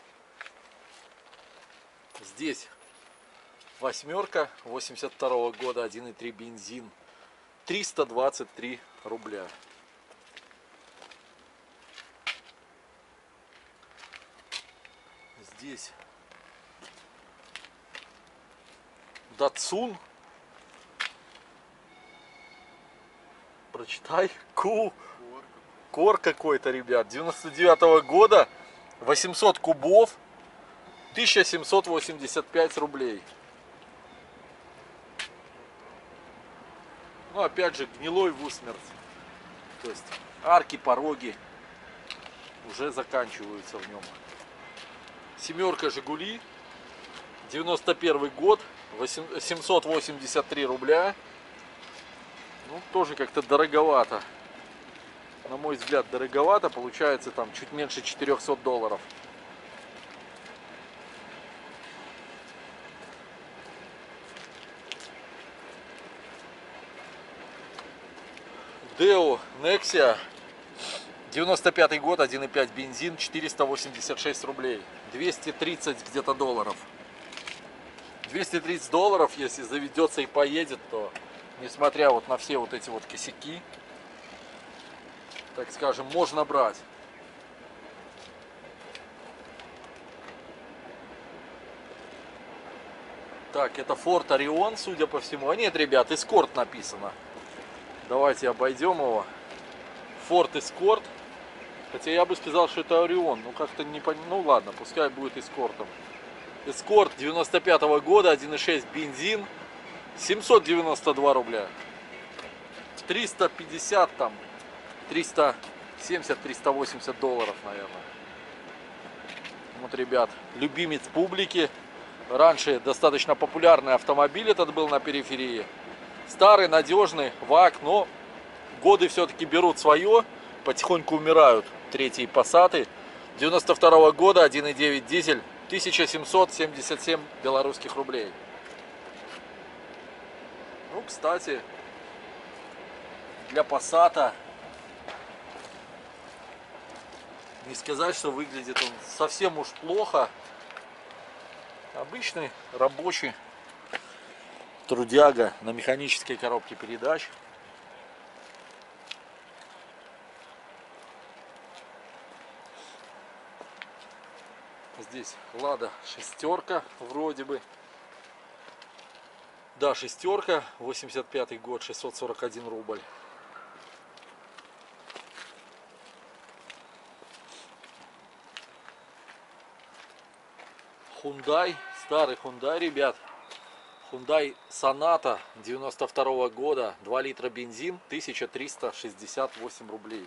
Здесь восьмерка восемьдесят второго года, один и три бензин. триста двадцать три рубля. Здесь Datsun. Прочитай. Ку. Кор какой-то, ребят. девяносто девятого года. восемьсот кубов. тысяча семьсот восемьдесят пять рублей. Ну, опять же, гнилой в усмерть. То есть арки, пороги уже заканчиваются в нем. Семерка Жигули, девяносто первый год, семьсот восемьдесят три рубля. Ну, тоже как-то дороговато. На мой взгляд, дороговато. Получается там чуть меньше четырёхсот долларов. Део Nexia, девяносто пятый год, один и пять бензин, четыреста восемьдесят шесть рублей. двести тридцать где-то долларов. двести тридцать долларов, если заведется и поедет, то, несмотря вот на все вот эти вот косяки, так скажем, можно брать. Так, это Ford Orion, судя по всему. А нет, ребят, Escort написано. Давайте обойдем его. Ford Escort. Хотя я бы сказал, что это Orion. Ну как-то не понимаю. Ну ладно, пускай будет эскортом. Эскорт девяносто пятого года, один и шесть бензин, семьсот девяносто два рубля. триста пятьдесят там, триста семьдесят — триста восемьдесят долларов, наверное. Вот, ребят, любимец публики. Раньше достаточно популярный автомобиль этот был на периферии. Старый, надежный, ВАГ, но годы все-таки берут свое. Потихоньку умирают третьи пассаты. девяносто второго года, один и девять дизель, тысяча семьсот семьдесят семь белорусских рублей. Ну, кстати, для пассата не сказать, что выглядит он совсем уж плохо. Обычный рабочий трудяга на механической коробке передач. Здесь Лада шестерка вроде бы. Да, шестерка, восемьдесят пятый год, шестьсот сорок один рубль. Hyundai, старый Hyundai, ребят. Hyundai Sonata девяносто второго года, два литра бензин, тысяча триста шестьдесят восемь рублей.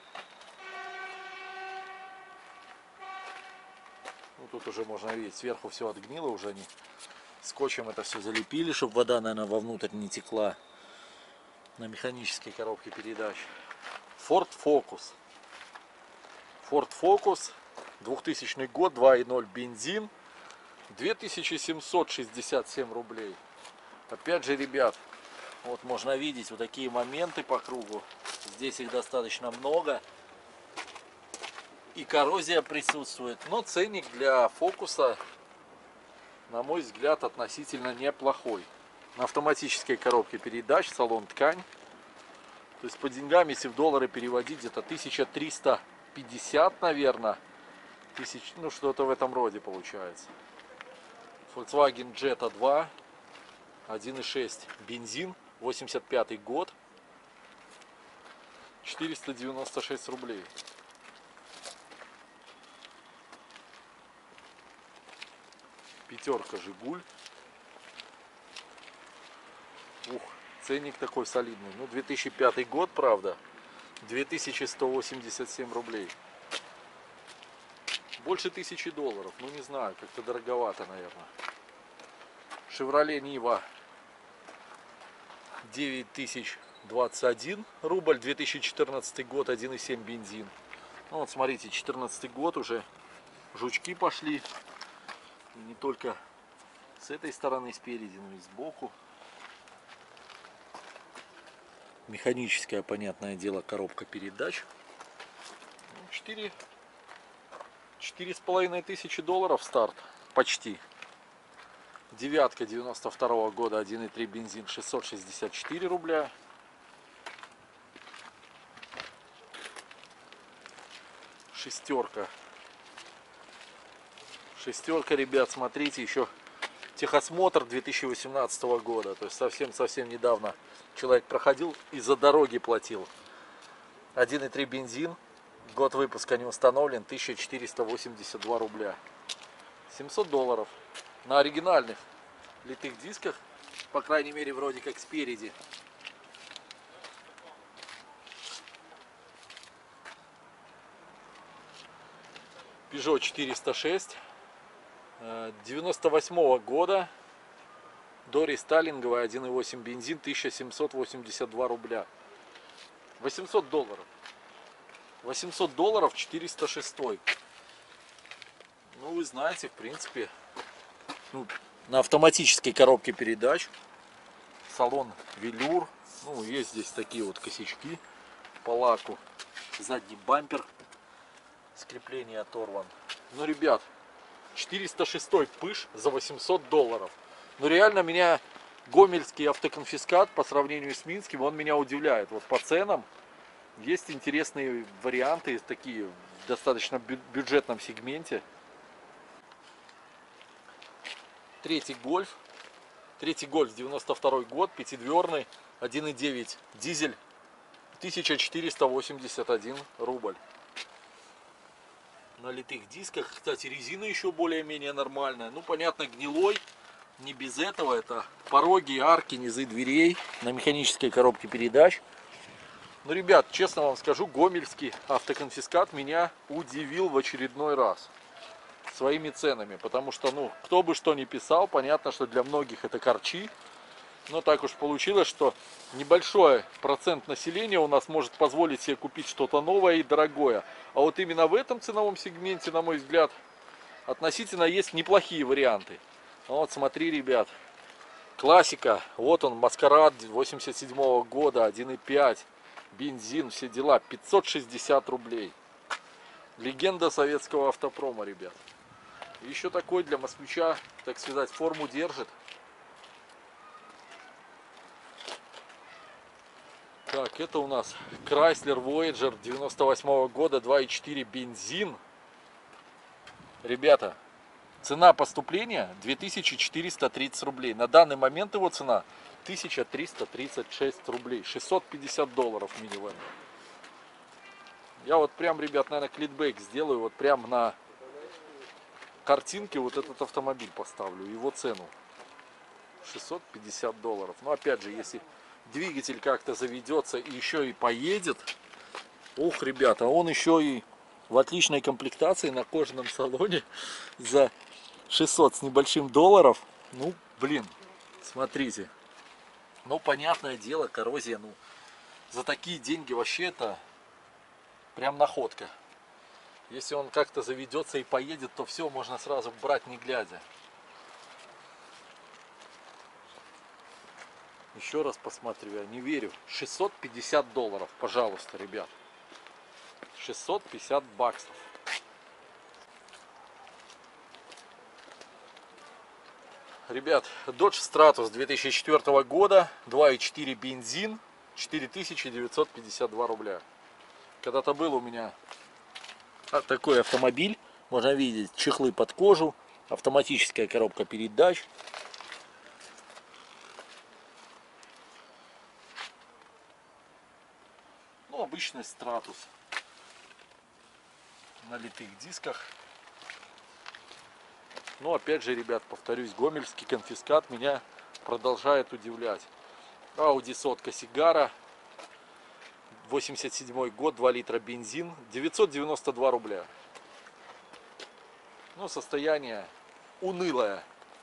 Ну, тут уже можно видеть, сверху все отгнило, уже они скотчем это все залепили, чтобы вода, наверное, вовнутрь не текла. На механической коробке передач. Ford Focus. Ford Focus, двухтысячный год, два и ноль бензин, две тысячи семьсот шестьдесят семь рублей. Опять же, ребят, вот можно видеть вот такие моменты по кругу. Здесь их достаточно много. И коррозия присутствует. Но ценник для Фокуса, на мой взгляд, относительно неплохой. На автоматической коробке передач, салон ткань. То есть по деньгам, если в доллары переводить, где-то тысяча триста пятьдесят, наверное. Тысяч, ну что-то в этом роде получается. Volkswagen Jetta два, один и шесть бензин, восемьдесят пятый год, четыреста девяносто шесть рублей. Пятерка Жигуль. Ух, ценник такой солидный. Ну, две тысячи пятый год, правда. две тысячи сто восемьдесят семь рублей. Больше тысячи долларов. Ну, не знаю, как-то дороговато, наверное. Chevrolet Niva девять тысяч двадцать один рубль. две тысячи четырнадцатый год, один и семь бензин. Ну, вот смотрите, четырнадцатый год, уже жучки пошли. И не только с этой стороны спереди, но и сбоку. Механическая, понятное дело, коробка передач. четыре с половиной тысячи долларов старт. Почти. Девятка девяносто второго года, один и три бензин, шестьсот шестьдесят четыре рубля. Шестерка. Шестерка, ребят, смотрите, еще техосмотр две тысячи восемнадцатого года. То есть совсем-совсем недавно человек проходил и за дороги платил. один и три бензин, год выпуска не установлен, тысяча четыреста восемьдесят два рубля. семьсот долларов. На оригинальных литых дисках, по крайней мере, вроде как спереди. Peugeot четыреста шесть. девяносто восьмого года, до рестайлинговая, один и восемь бензин, тысяча семьсот восемьдесят два рубля. восемьсот долларов. восемьсот долларов, четыреста шесть. Ну, вы знаете, в принципе, ну, на автоматической коробке передач. Салон велюр. Ну, есть здесь такие вот косячки по лаку. Задний бампер с крепления оторван. Ну, ребят, четыреста шесть пыш за восемьсот долларов. Но реально меня гомельский автоконфискат по сравнению с минским, он меня удивляет. Вот по ценам есть интересные варианты, такие в достаточно бюджетном сегменте. Третий гольф. Третий гольф, девяносто второй год, пятидверный, один и девять дизель, тысяча четыреста восемьдесят один рубль. на литых дисках. Кстати, резина еще более-менее нормальная. Ну, понятно, гнилой. Не без этого. Это пороги, арки, низы дверей на механической коробке передач. Ну, ребят, честно вам скажу, гомельский автоконфискат меня удивил в очередной раз своими ценами. Потому что, ну, кто бы что ни писал, понятно, что для многих это корчи. Но так уж получилось, что небольшой процент населения у нас может позволить себе купить что-то новое и дорогое. А вот именно в этом ценовом сегменте, на мой взгляд, относительно есть неплохие варианты. Вот смотри, ребят, классика. Вот он, Маскарад восемьдесят седьмого года, один и пять, бензин, все дела, пятьсот шестьдесят рублей. Легенда советского автопрома, ребят. Еще такой для москвича, так сказать, форму держит. Так, это у нас Chrysler Voyager девяносто восьмого года, два и четыре бензин. Ребята, цена поступления две тысячи четыреста тридцать рублей. На данный момент его цена тысяча триста тридцать шесть рублей. шестьсот пятьдесят долларов минивэн. Я вот прям, ребят, наверное, кликбейт сделаю. Вот прям на картинке вот этот автомобиль поставлю. Его цену. шестьсот пятьдесят долларов. Но опять же, если двигатель как-то заведется и еще и поедет. Ух, ребята, он еще и в отличной комплектации на кожаном салоне за шестьсот с небольшим долларов. Ну, блин, смотрите. Ну, понятное дело, коррозия, ну, за такие деньги вообще это прям находка. Если он как-то заведется и поедет, то все можно сразу брать не глядя. Еще раз посмотрю, я не верю. шестьсот пятьдесят долларов, пожалуйста, ребят. шестьсот пятьдесят баксов. Ребят, Dodge Stratus две тысячи четвёртого года, два и четыре бензин, четыре тысячи девятьсот пятьдесят два рубля. Когда-то был у меня такой автомобиль. Можно видеть чехлы под кожу, автоматическая коробка передач. Ну, обычный Стратус на литых дисках. Но опять же, ребят, повторюсь, гомельский конфискат меня продолжает удивлять. Audi сотка Сигара, восемьдесят седьмой год, два литра бензин, девятьсот девяносто два рубля. Ну, состояние унылое.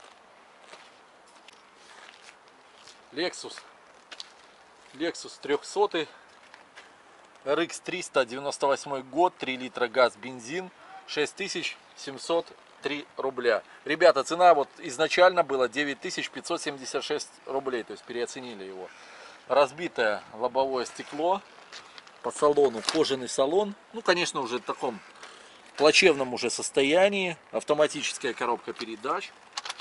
Lexus, Lexus трехсотый. эр икс триста, девяносто восьмой год, три литра газ, бензин, шесть тысяч семьсот три рубля. Ребята, цена вот изначально была девять тысяч пятьсот семьдесят шесть рублей, то есть переоценили его. Разбитое лобовое стекло, по салону кожаный салон, ну, конечно, уже в таком плачевном уже состоянии, автоматическая коробка передач.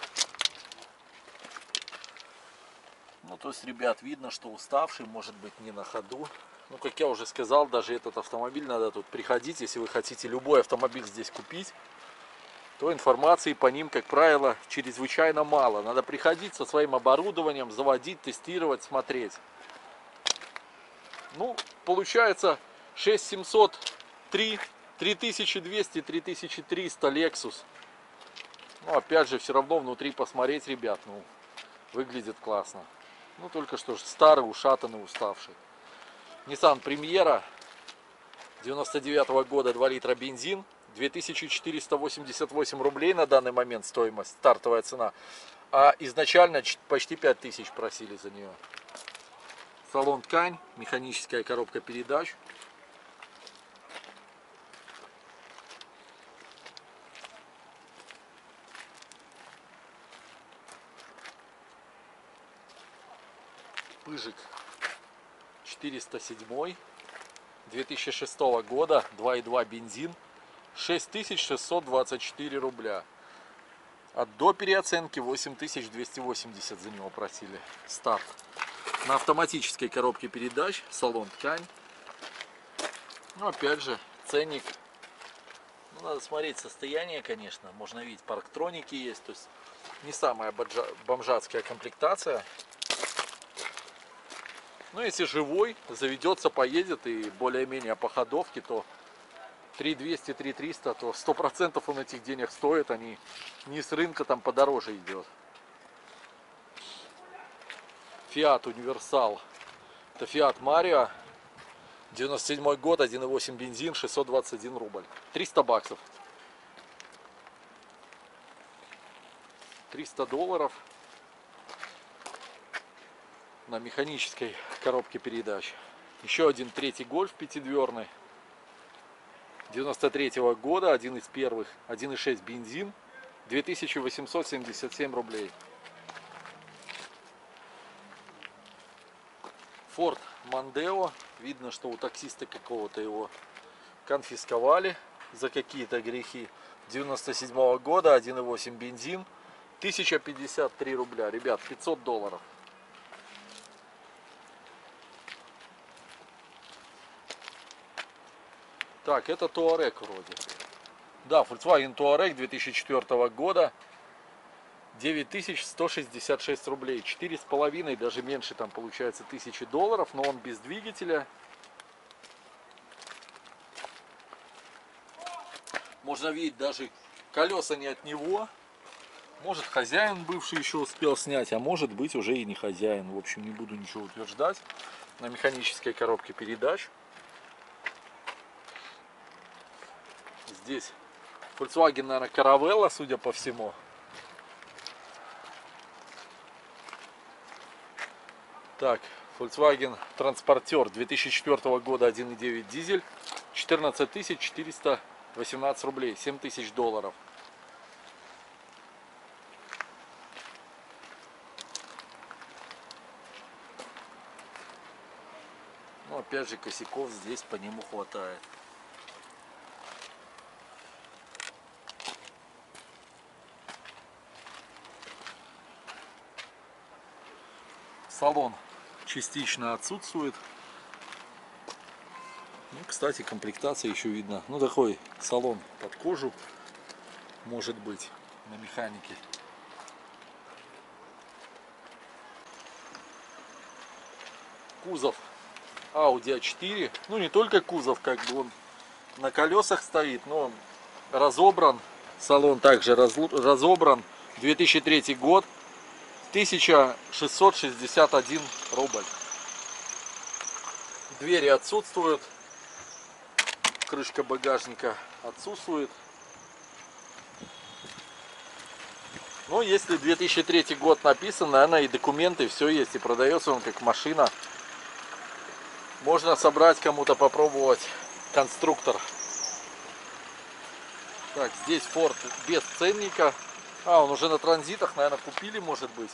Ну, то есть, ребят, видно, что уставший, может быть, не на ходу. Ну, как я уже сказал, даже этот автомобиль надо тут приходить. Если вы хотите любой автомобиль здесь купить, то информации по ним, как правило, чрезвычайно мало. Надо приходить со своим оборудованием, заводить, тестировать, смотреть. Ну, получается шесть тысяч семьсот три, три тысячи двести, три тысячи триста Lexus. Ну, опять же, все равно внутри посмотреть, ребят, ну, выглядит классно. Ну, только что же старый, ушатанный, уставший. Nissan Премьера девяносто девятого года, два литра бензин, две тысячи четыреста восемьдесят восемь рублей на данный момент стоимость, стартовая цена. А изначально почти пять тысяч просили за нее. Салон ткань, механическая коробка передач. Пыжик четыреста семь, две тысячи шестого года, два и два бензин, шесть тысяч шестьсот двадцать четыре рубля. А до переоценки восемь тысяч двести восемьдесят за него просили. Старт. На автоматической коробке передач, салон ткань. Ну, опять же, ценник. Ну, надо смотреть состояние, конечно. Можно видеть, парктроники есть. То есть не самая бомжатская комплектация. Но если живой, заведется, поедет и более-менее по ходовке, то три двести, три триста, то сто процентов он этих денег стоит, они не с рынка, там подороже идет. Fiat Универсал. Это Fiat Mario. девяносто седьмой год, один и восемь бензин, шестьсот двадцать один рубль. триста баксов. триста долларов. На механической коробке передач. Еще один третий Гольф пятидверный. девяносто третьего года, один из первых, один и шесть бензин, две тысячи восемьсот семьдесят семь рублей. Ford Mondeo. Видно, что у таксиста какого-то его конфисковали за какие-то грехи. девяносто седьмого года, один и восемь бензин, тысяча пятьдесят три рубля. Ребят, пятьсот долларов. Так, это Touareg вроде. Да, Volkswagen Touareg две тысячи четвёртого года. девять тысяч сто шестьдесят шесть рублей. четыре с половиной, даже меньше там получается тысячи долларов. Но он без двигателя. Можно видеть, даже колеса не от него. Может, хозяин бывший еще успел снять, а может быть уже и не хозяин. В общем, не буду ничего утверждать. На механической коробке передач. Здесь Volkswagen, наверное, Caravella, судя по всему. Так, Volkswagen Transporter две тысячи четвёртого года, один и девять дизель, четырнадцать тысяч четыреста восемнадцать рублей, семь тысяч долларов. Ну, опять же, косяков здесь по нему хватает. Салон частично отсутствует. Ну, кстати, комплектация еще видно. Ну, такой салон под кожу может быть на механике. Кузов Audi а четыре. Ну, не только кузов, как бы он на колесах стоит, но разобран. Салон также разобран. две тысячи третий год. тысяча шестьсот шестьдесят один рубль. Двери отсутствуют. Крышка багажника отсутствует. Но если две тысячи третий год написан, наверное, и документы, все есть. И продается он как машина. Можно собрать, кому-то попробовать конструктор. Так, здесь Ford без ценника. А, он уже на транзитах, наверное, купили, может быть.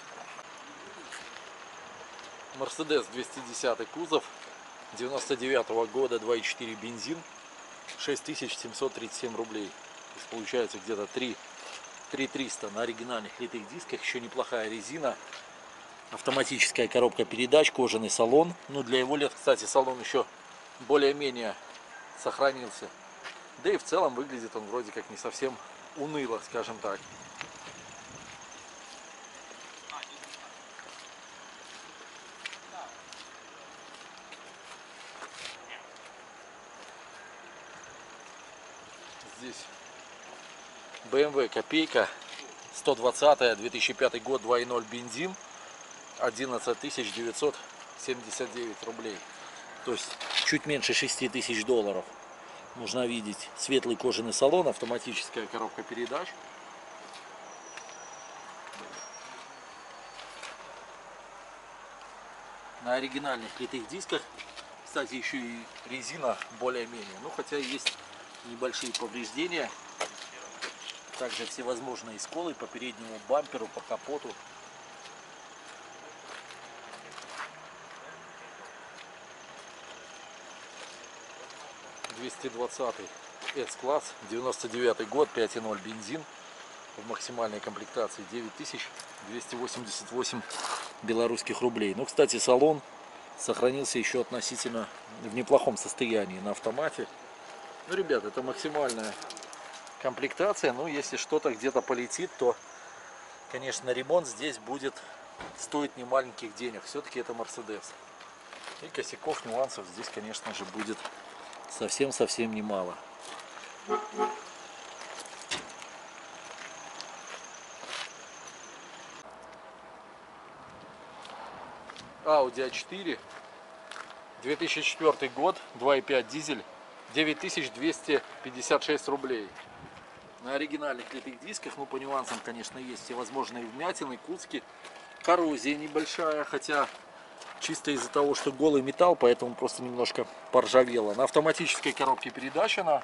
Mercedes двести десять кузов, девяносто девятого года, два и четыре бензин, шесть тысяч семьсот тридцать семь рублей. То есть получается где-то три триста на оригинальных литых дисках. Еще неплохая резина. Автоматическая коробка передач, кожаный салон. Ну, для его лет, кстати, салон еще более-менее сохранился. Да и в целом выглядит он вроде как не совсем уныло, скажем так. Здесь бэ эм вэ Копейка сто двадцатая, две тысячи пятый год, два и ноль бензин, одиннадцать тысяч девятьсот семьдесят девять рублей. То есть чуть меньше шести тысяч долларов. Можно видеть светлый кожаный салон, автоматическая коробка передач. На оригинальных литых дисках. Кстати, еще и резина более-менее. Ну, хотя есть небольшие повреждения. Также всевозможные сколы по переднему бамперу, по капоту. двести двадцатый S-класс, девяносто девятый год, пять и ноль бензин. В максимальной комплектации девять тысяч двести восемьдесят восемь белорусских рублей. Ну, кстати, салон сохранился еще относительно в неплохом состоянии на автомате. Ну, ребят, это максимальная комплектация. Ну, если что-то где-то полетит, то, конечно, ремонт здесь будет стоить немаленьких денег. Все-таки это Mercedes. И косяков, нюансов здесь, конечно же, будет совсем-совсем немало. Audi а четыре, две тысячи четвёртый год, два и пять дизель, девять тысяч двести пятьдесят шесть рублей. На оригинальных литых дисках, ну по нюансам, конечно, есть всевозможные вмятины, куски, коррозия небольшая, хотя чисто из-за того, что голый металл, поэтому просто немножко поржавело. На автоматической коробке передач она.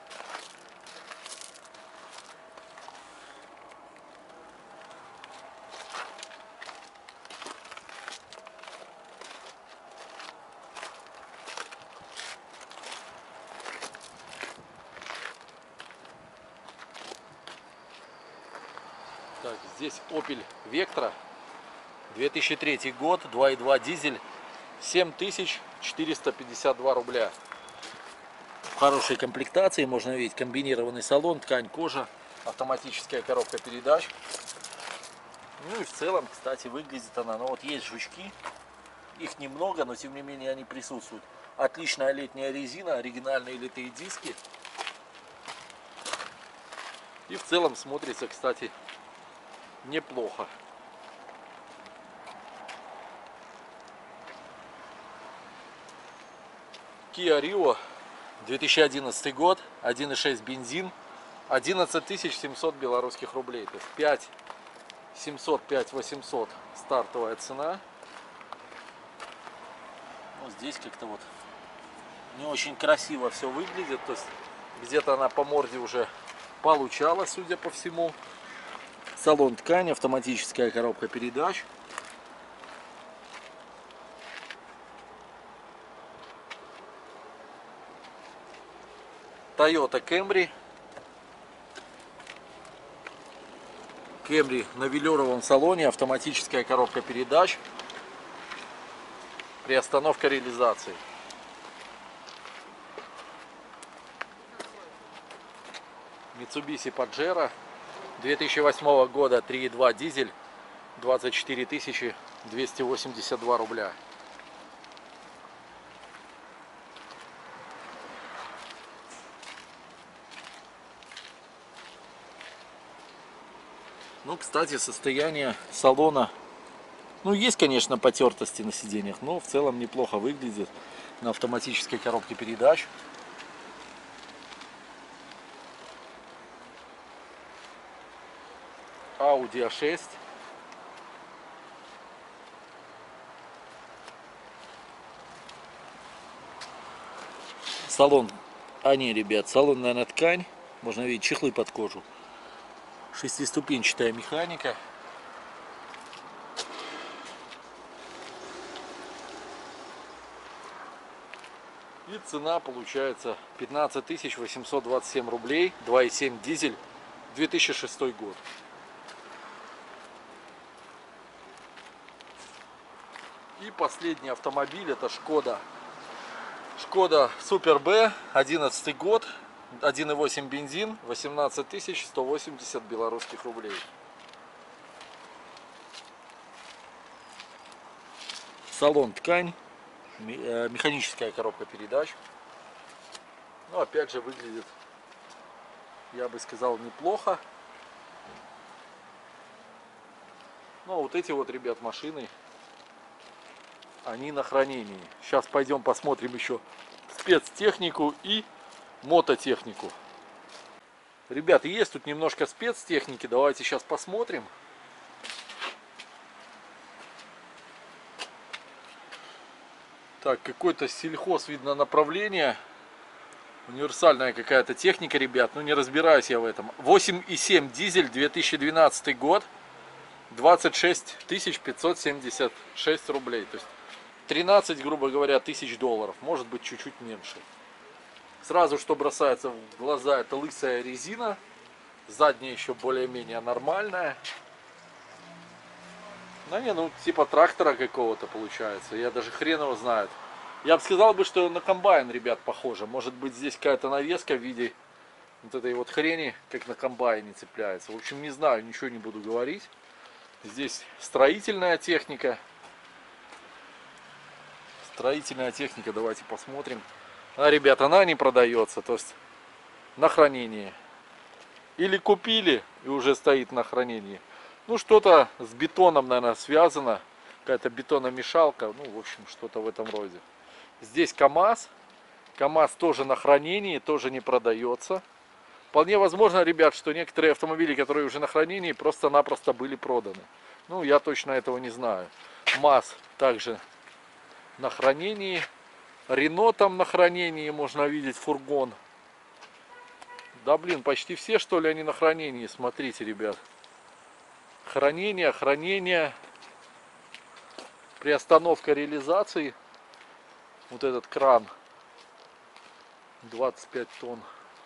Так, здесь Opel Vectra, две тысячи третий год, два и два дизель, семь тысяч четыреста пятьдесят два рубля. В хорошей комплектации, можно видеть комбинированный салон, ткань, кожа, автоматическая коробка передач. Ну и в целом, кстати, выглядит она, ну вот есть жучки, их немного, но тем не менее они присутствуют. Отличная летняя резина, оригинальные литые диски. И в целом смотрится, кстати, неплохо. Kia Rio, две тысячи одиннадцатый год, один и шесть бензин, одиннадцать тысяч семьсот белорусских рублей. То есть пять семьсот, пять восемьсот стартовая цена. Ну, здесь как-то вот не очень красиво все выглядит. То есть где-то она по морде уже получала, судя по всему. Салон ткань, автоматическая коробка передач. Toyota Camry. Camry на велюровом салоне, автоматическая коробка передач. Приостановка реализации. Mitsubishi Pajero. две тысячи восьмого года, три и два дизель, двадцать четыре тысячи двести восемьдесят два рубля. Ну, кстати, состояние салона, ну, есть, конечно, потертости на сиденьях, но в целом неплохо выглядит на автоматической коробке передач. Audi а шесть. Салон, а не, ребят, салонная на ткань. Можно видеть чехлы под кожу. Шестиступенчатая механика. И цена получается пятнадцать тысяч восемьсот двадцать семь рублей. два и семь дизель, две тысячи шестой год. И последний автомобиль, это Шкода. Шкода Супер Б, одиннадцатый год, один и восемь бензин, восемнадцать тысяч сто восемьдесят белорусских рублей. Салон ткань, механическая коробка передач. Ну, опять же, выглядит, я бы сказал, неплохо. Ну, а вот эти вот, ребят, машины, они на хранении. Сейчас пойдем посмотрим еще спецтехнику и мототехнику. Ребята, есть тут немножко спецтехники. Давайте сейчас посмотрим. Так, какой-то сельхоз, видно, направление. Универсальная какая-то техника, ребят. Ну, не разбираюсь я в этом. восемь и семь дизель, две тысячи двенадцатый год. двадцать шесть тысяч пятьсот семьдесят шесть рублей. То есть тринадцать, грубо говоря, тысяч долларов. Может быть, чуть-чуть меньше. Сразу, что бросается в глаза, это лысая резина. Задняя еще более-менее нормальная. Ну, не, ну, типа трактора какого-то получается. Я даже хрен его знает. Я бы сказал, бы, что на комбайн, ребят, похоже. Может быть, здесь какая-то навеска в виде вот этой вот хрени, как на комбайне цепляется. В общем, не знаю, ничего не буду говорить. Здесь строительная техника. Строительная техника, давайте посмотрим. А, ребят, она не продается. То есть на хранение. Или купили и уже стоит на хранении. Ну, что-то с бетоном, наверное, связано. Какая-то бетономешалка. Ну, в общем, что-то в этом роде. Здесь КамАЗ. КамАЗ тоже на хранении, тоже не продается. Вполне возможно, ребят, что некоторые автомобили, которые уже на хранении, просто-напросто были проданы. Ну, я точно этого не знаю. МАЗ также на хранении. Рено там на хранении, можно видеть фургон. Да блин, почти все, что ли, они на хранении. Смотрите, ребят. Хранение, хранение. Приостановка реализации. Вот этот кран. двадцать пять тонн.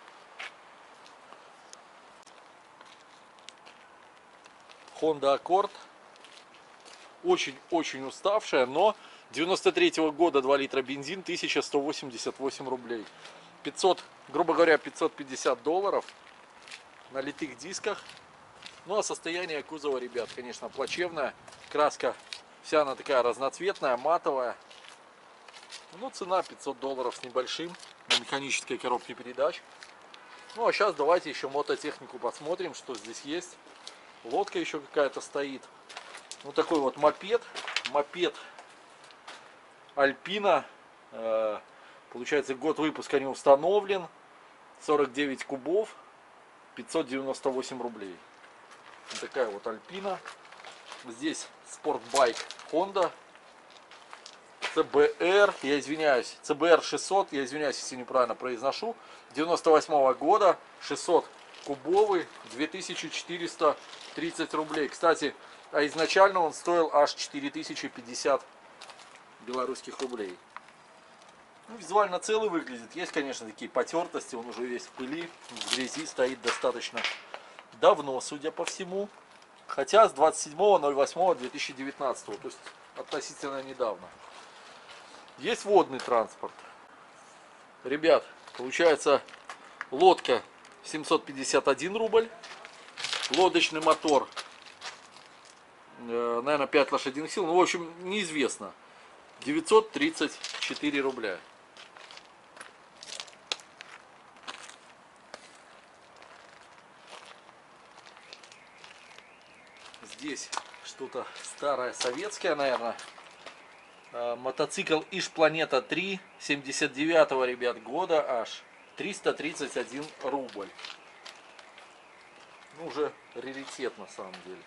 Honda Accord. Очень-очень уставшая, но девяносто третьего года два литра бензин, тысяча сто восемьдесят восемь рублей. пятьсот, грубо говоря, пятьсот пятьдесят долларов на литых дисках. Ну а состояние кузова, ребят, конечно, плачевное. Краска вся она такая разноцветная, матовая. Ну, цена пятьсот долларов с небольшим на механической коробке передач. Ну а сейчас давайте еще мототехнику посмотрим, что здесь есть. Лодка еще какая-то стоит. Вот такой вот мопед. Мопед Альпина. Получается, год выпуска не установлен. сорок девять кубов. пятьсот девяносто восемь рублей. Вот такая вот Альпина. Здесь спортбайк Honda. си би эр, я извиняюсь, си би эр шестьсот, я извиняюсь, если неправильно произношу. девяносто восьмого года. шестьсот кубовый. две тысячи четыреста тридцать рублей. Кстати, а изначально он стоил аж четыре тысячи пятьдесят белорусских рублей. Ну, визуально целый выглядит. Есть, конечно, такие потертости. Он уже весь в пыли, в грязи, стоит достаточно давно, судя по всему. Хотя с двадцать седьмого ноль восьмого две тысячи девятнадцатого, то есть относительно недавно. Есть водный транспорт. Ребят, получается лодка семьсот пятьдесят один рубль. Лодочный мотор, наверное, пять лошадиных сил. Ну, в общем, неизвестно. девятьсот тридцать четыре рубля. Здесь что-то старое, советское, наверное. Мотоцикл Иж Планета три семьдесят девятого, ребят, года аж. триста тридцать один рубль. Ну, уже раритет на самом деле.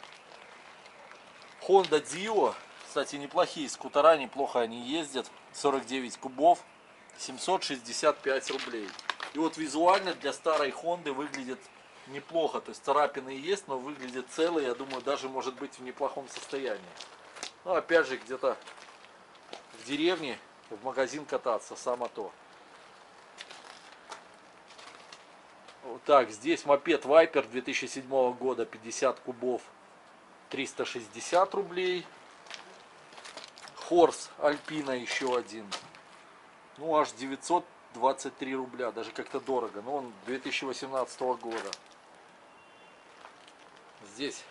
Honda Dio. Кстати, неплохие скутера, неплохо они ездят. сорок девять кубов. семьсот шестьдесят пять рублей. И вот визуально для старой Honda выглядит неплохо. То есть царапины есть, но выглядит целый. Я думаю, даже может быть в неплохом состоянии. Ну, опять же, где-то в деревне в магазин кататься, само то. Вот так, здесь мопед Viper две тысячи седьмого года, пятьдесят кубов, триста шестьдесят рублей. Хорс Альпина еще один. Ну, аж девятьсот двадцать три рубля, даже как-то дорого. Но он две тысячи восемнадцатого года. Здесь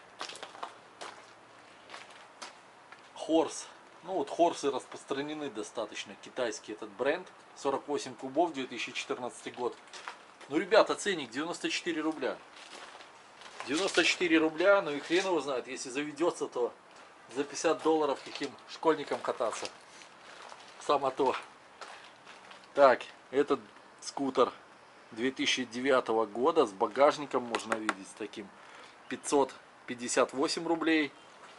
Хорс. Ну вот хорсы распространены достаточно, китайский этот бренд. сорок восемь кубов, две тысячи четырнадцатый год. Ну, ребята, ценник девяносто четыре рубля. девяносто четыре рубля, ну и хрен его знает, если заведется, то за пятьдесят долларов каким школьникам кататься. Само то. Так, этот скутер две тысячи девятого года с багажником можно видеть, с таким. пятьсот пятьдесят восемь рублей.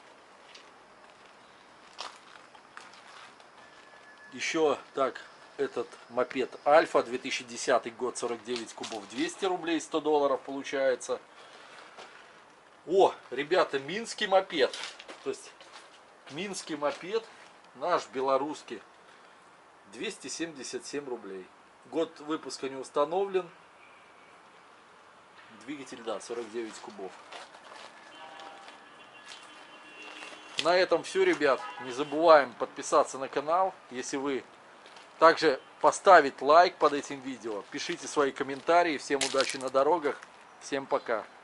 Еще так, этот мопед Альфа две тысячи десятый год, сорок девять кубов, двести рублей, сто долларов получается. О, ребята, минский мопед. То есть минский мопед, наш белорусский, двести семьдесят семь рублей. Год выпуска не установлен. Двигатель, да, сорок девять кубов. На этом все, ребят. Не забываем подписаться на канал. Если вы также поставить лайк под этим видео. Пишите свои комментарии. Всем удачи на дорогах. Всем пока.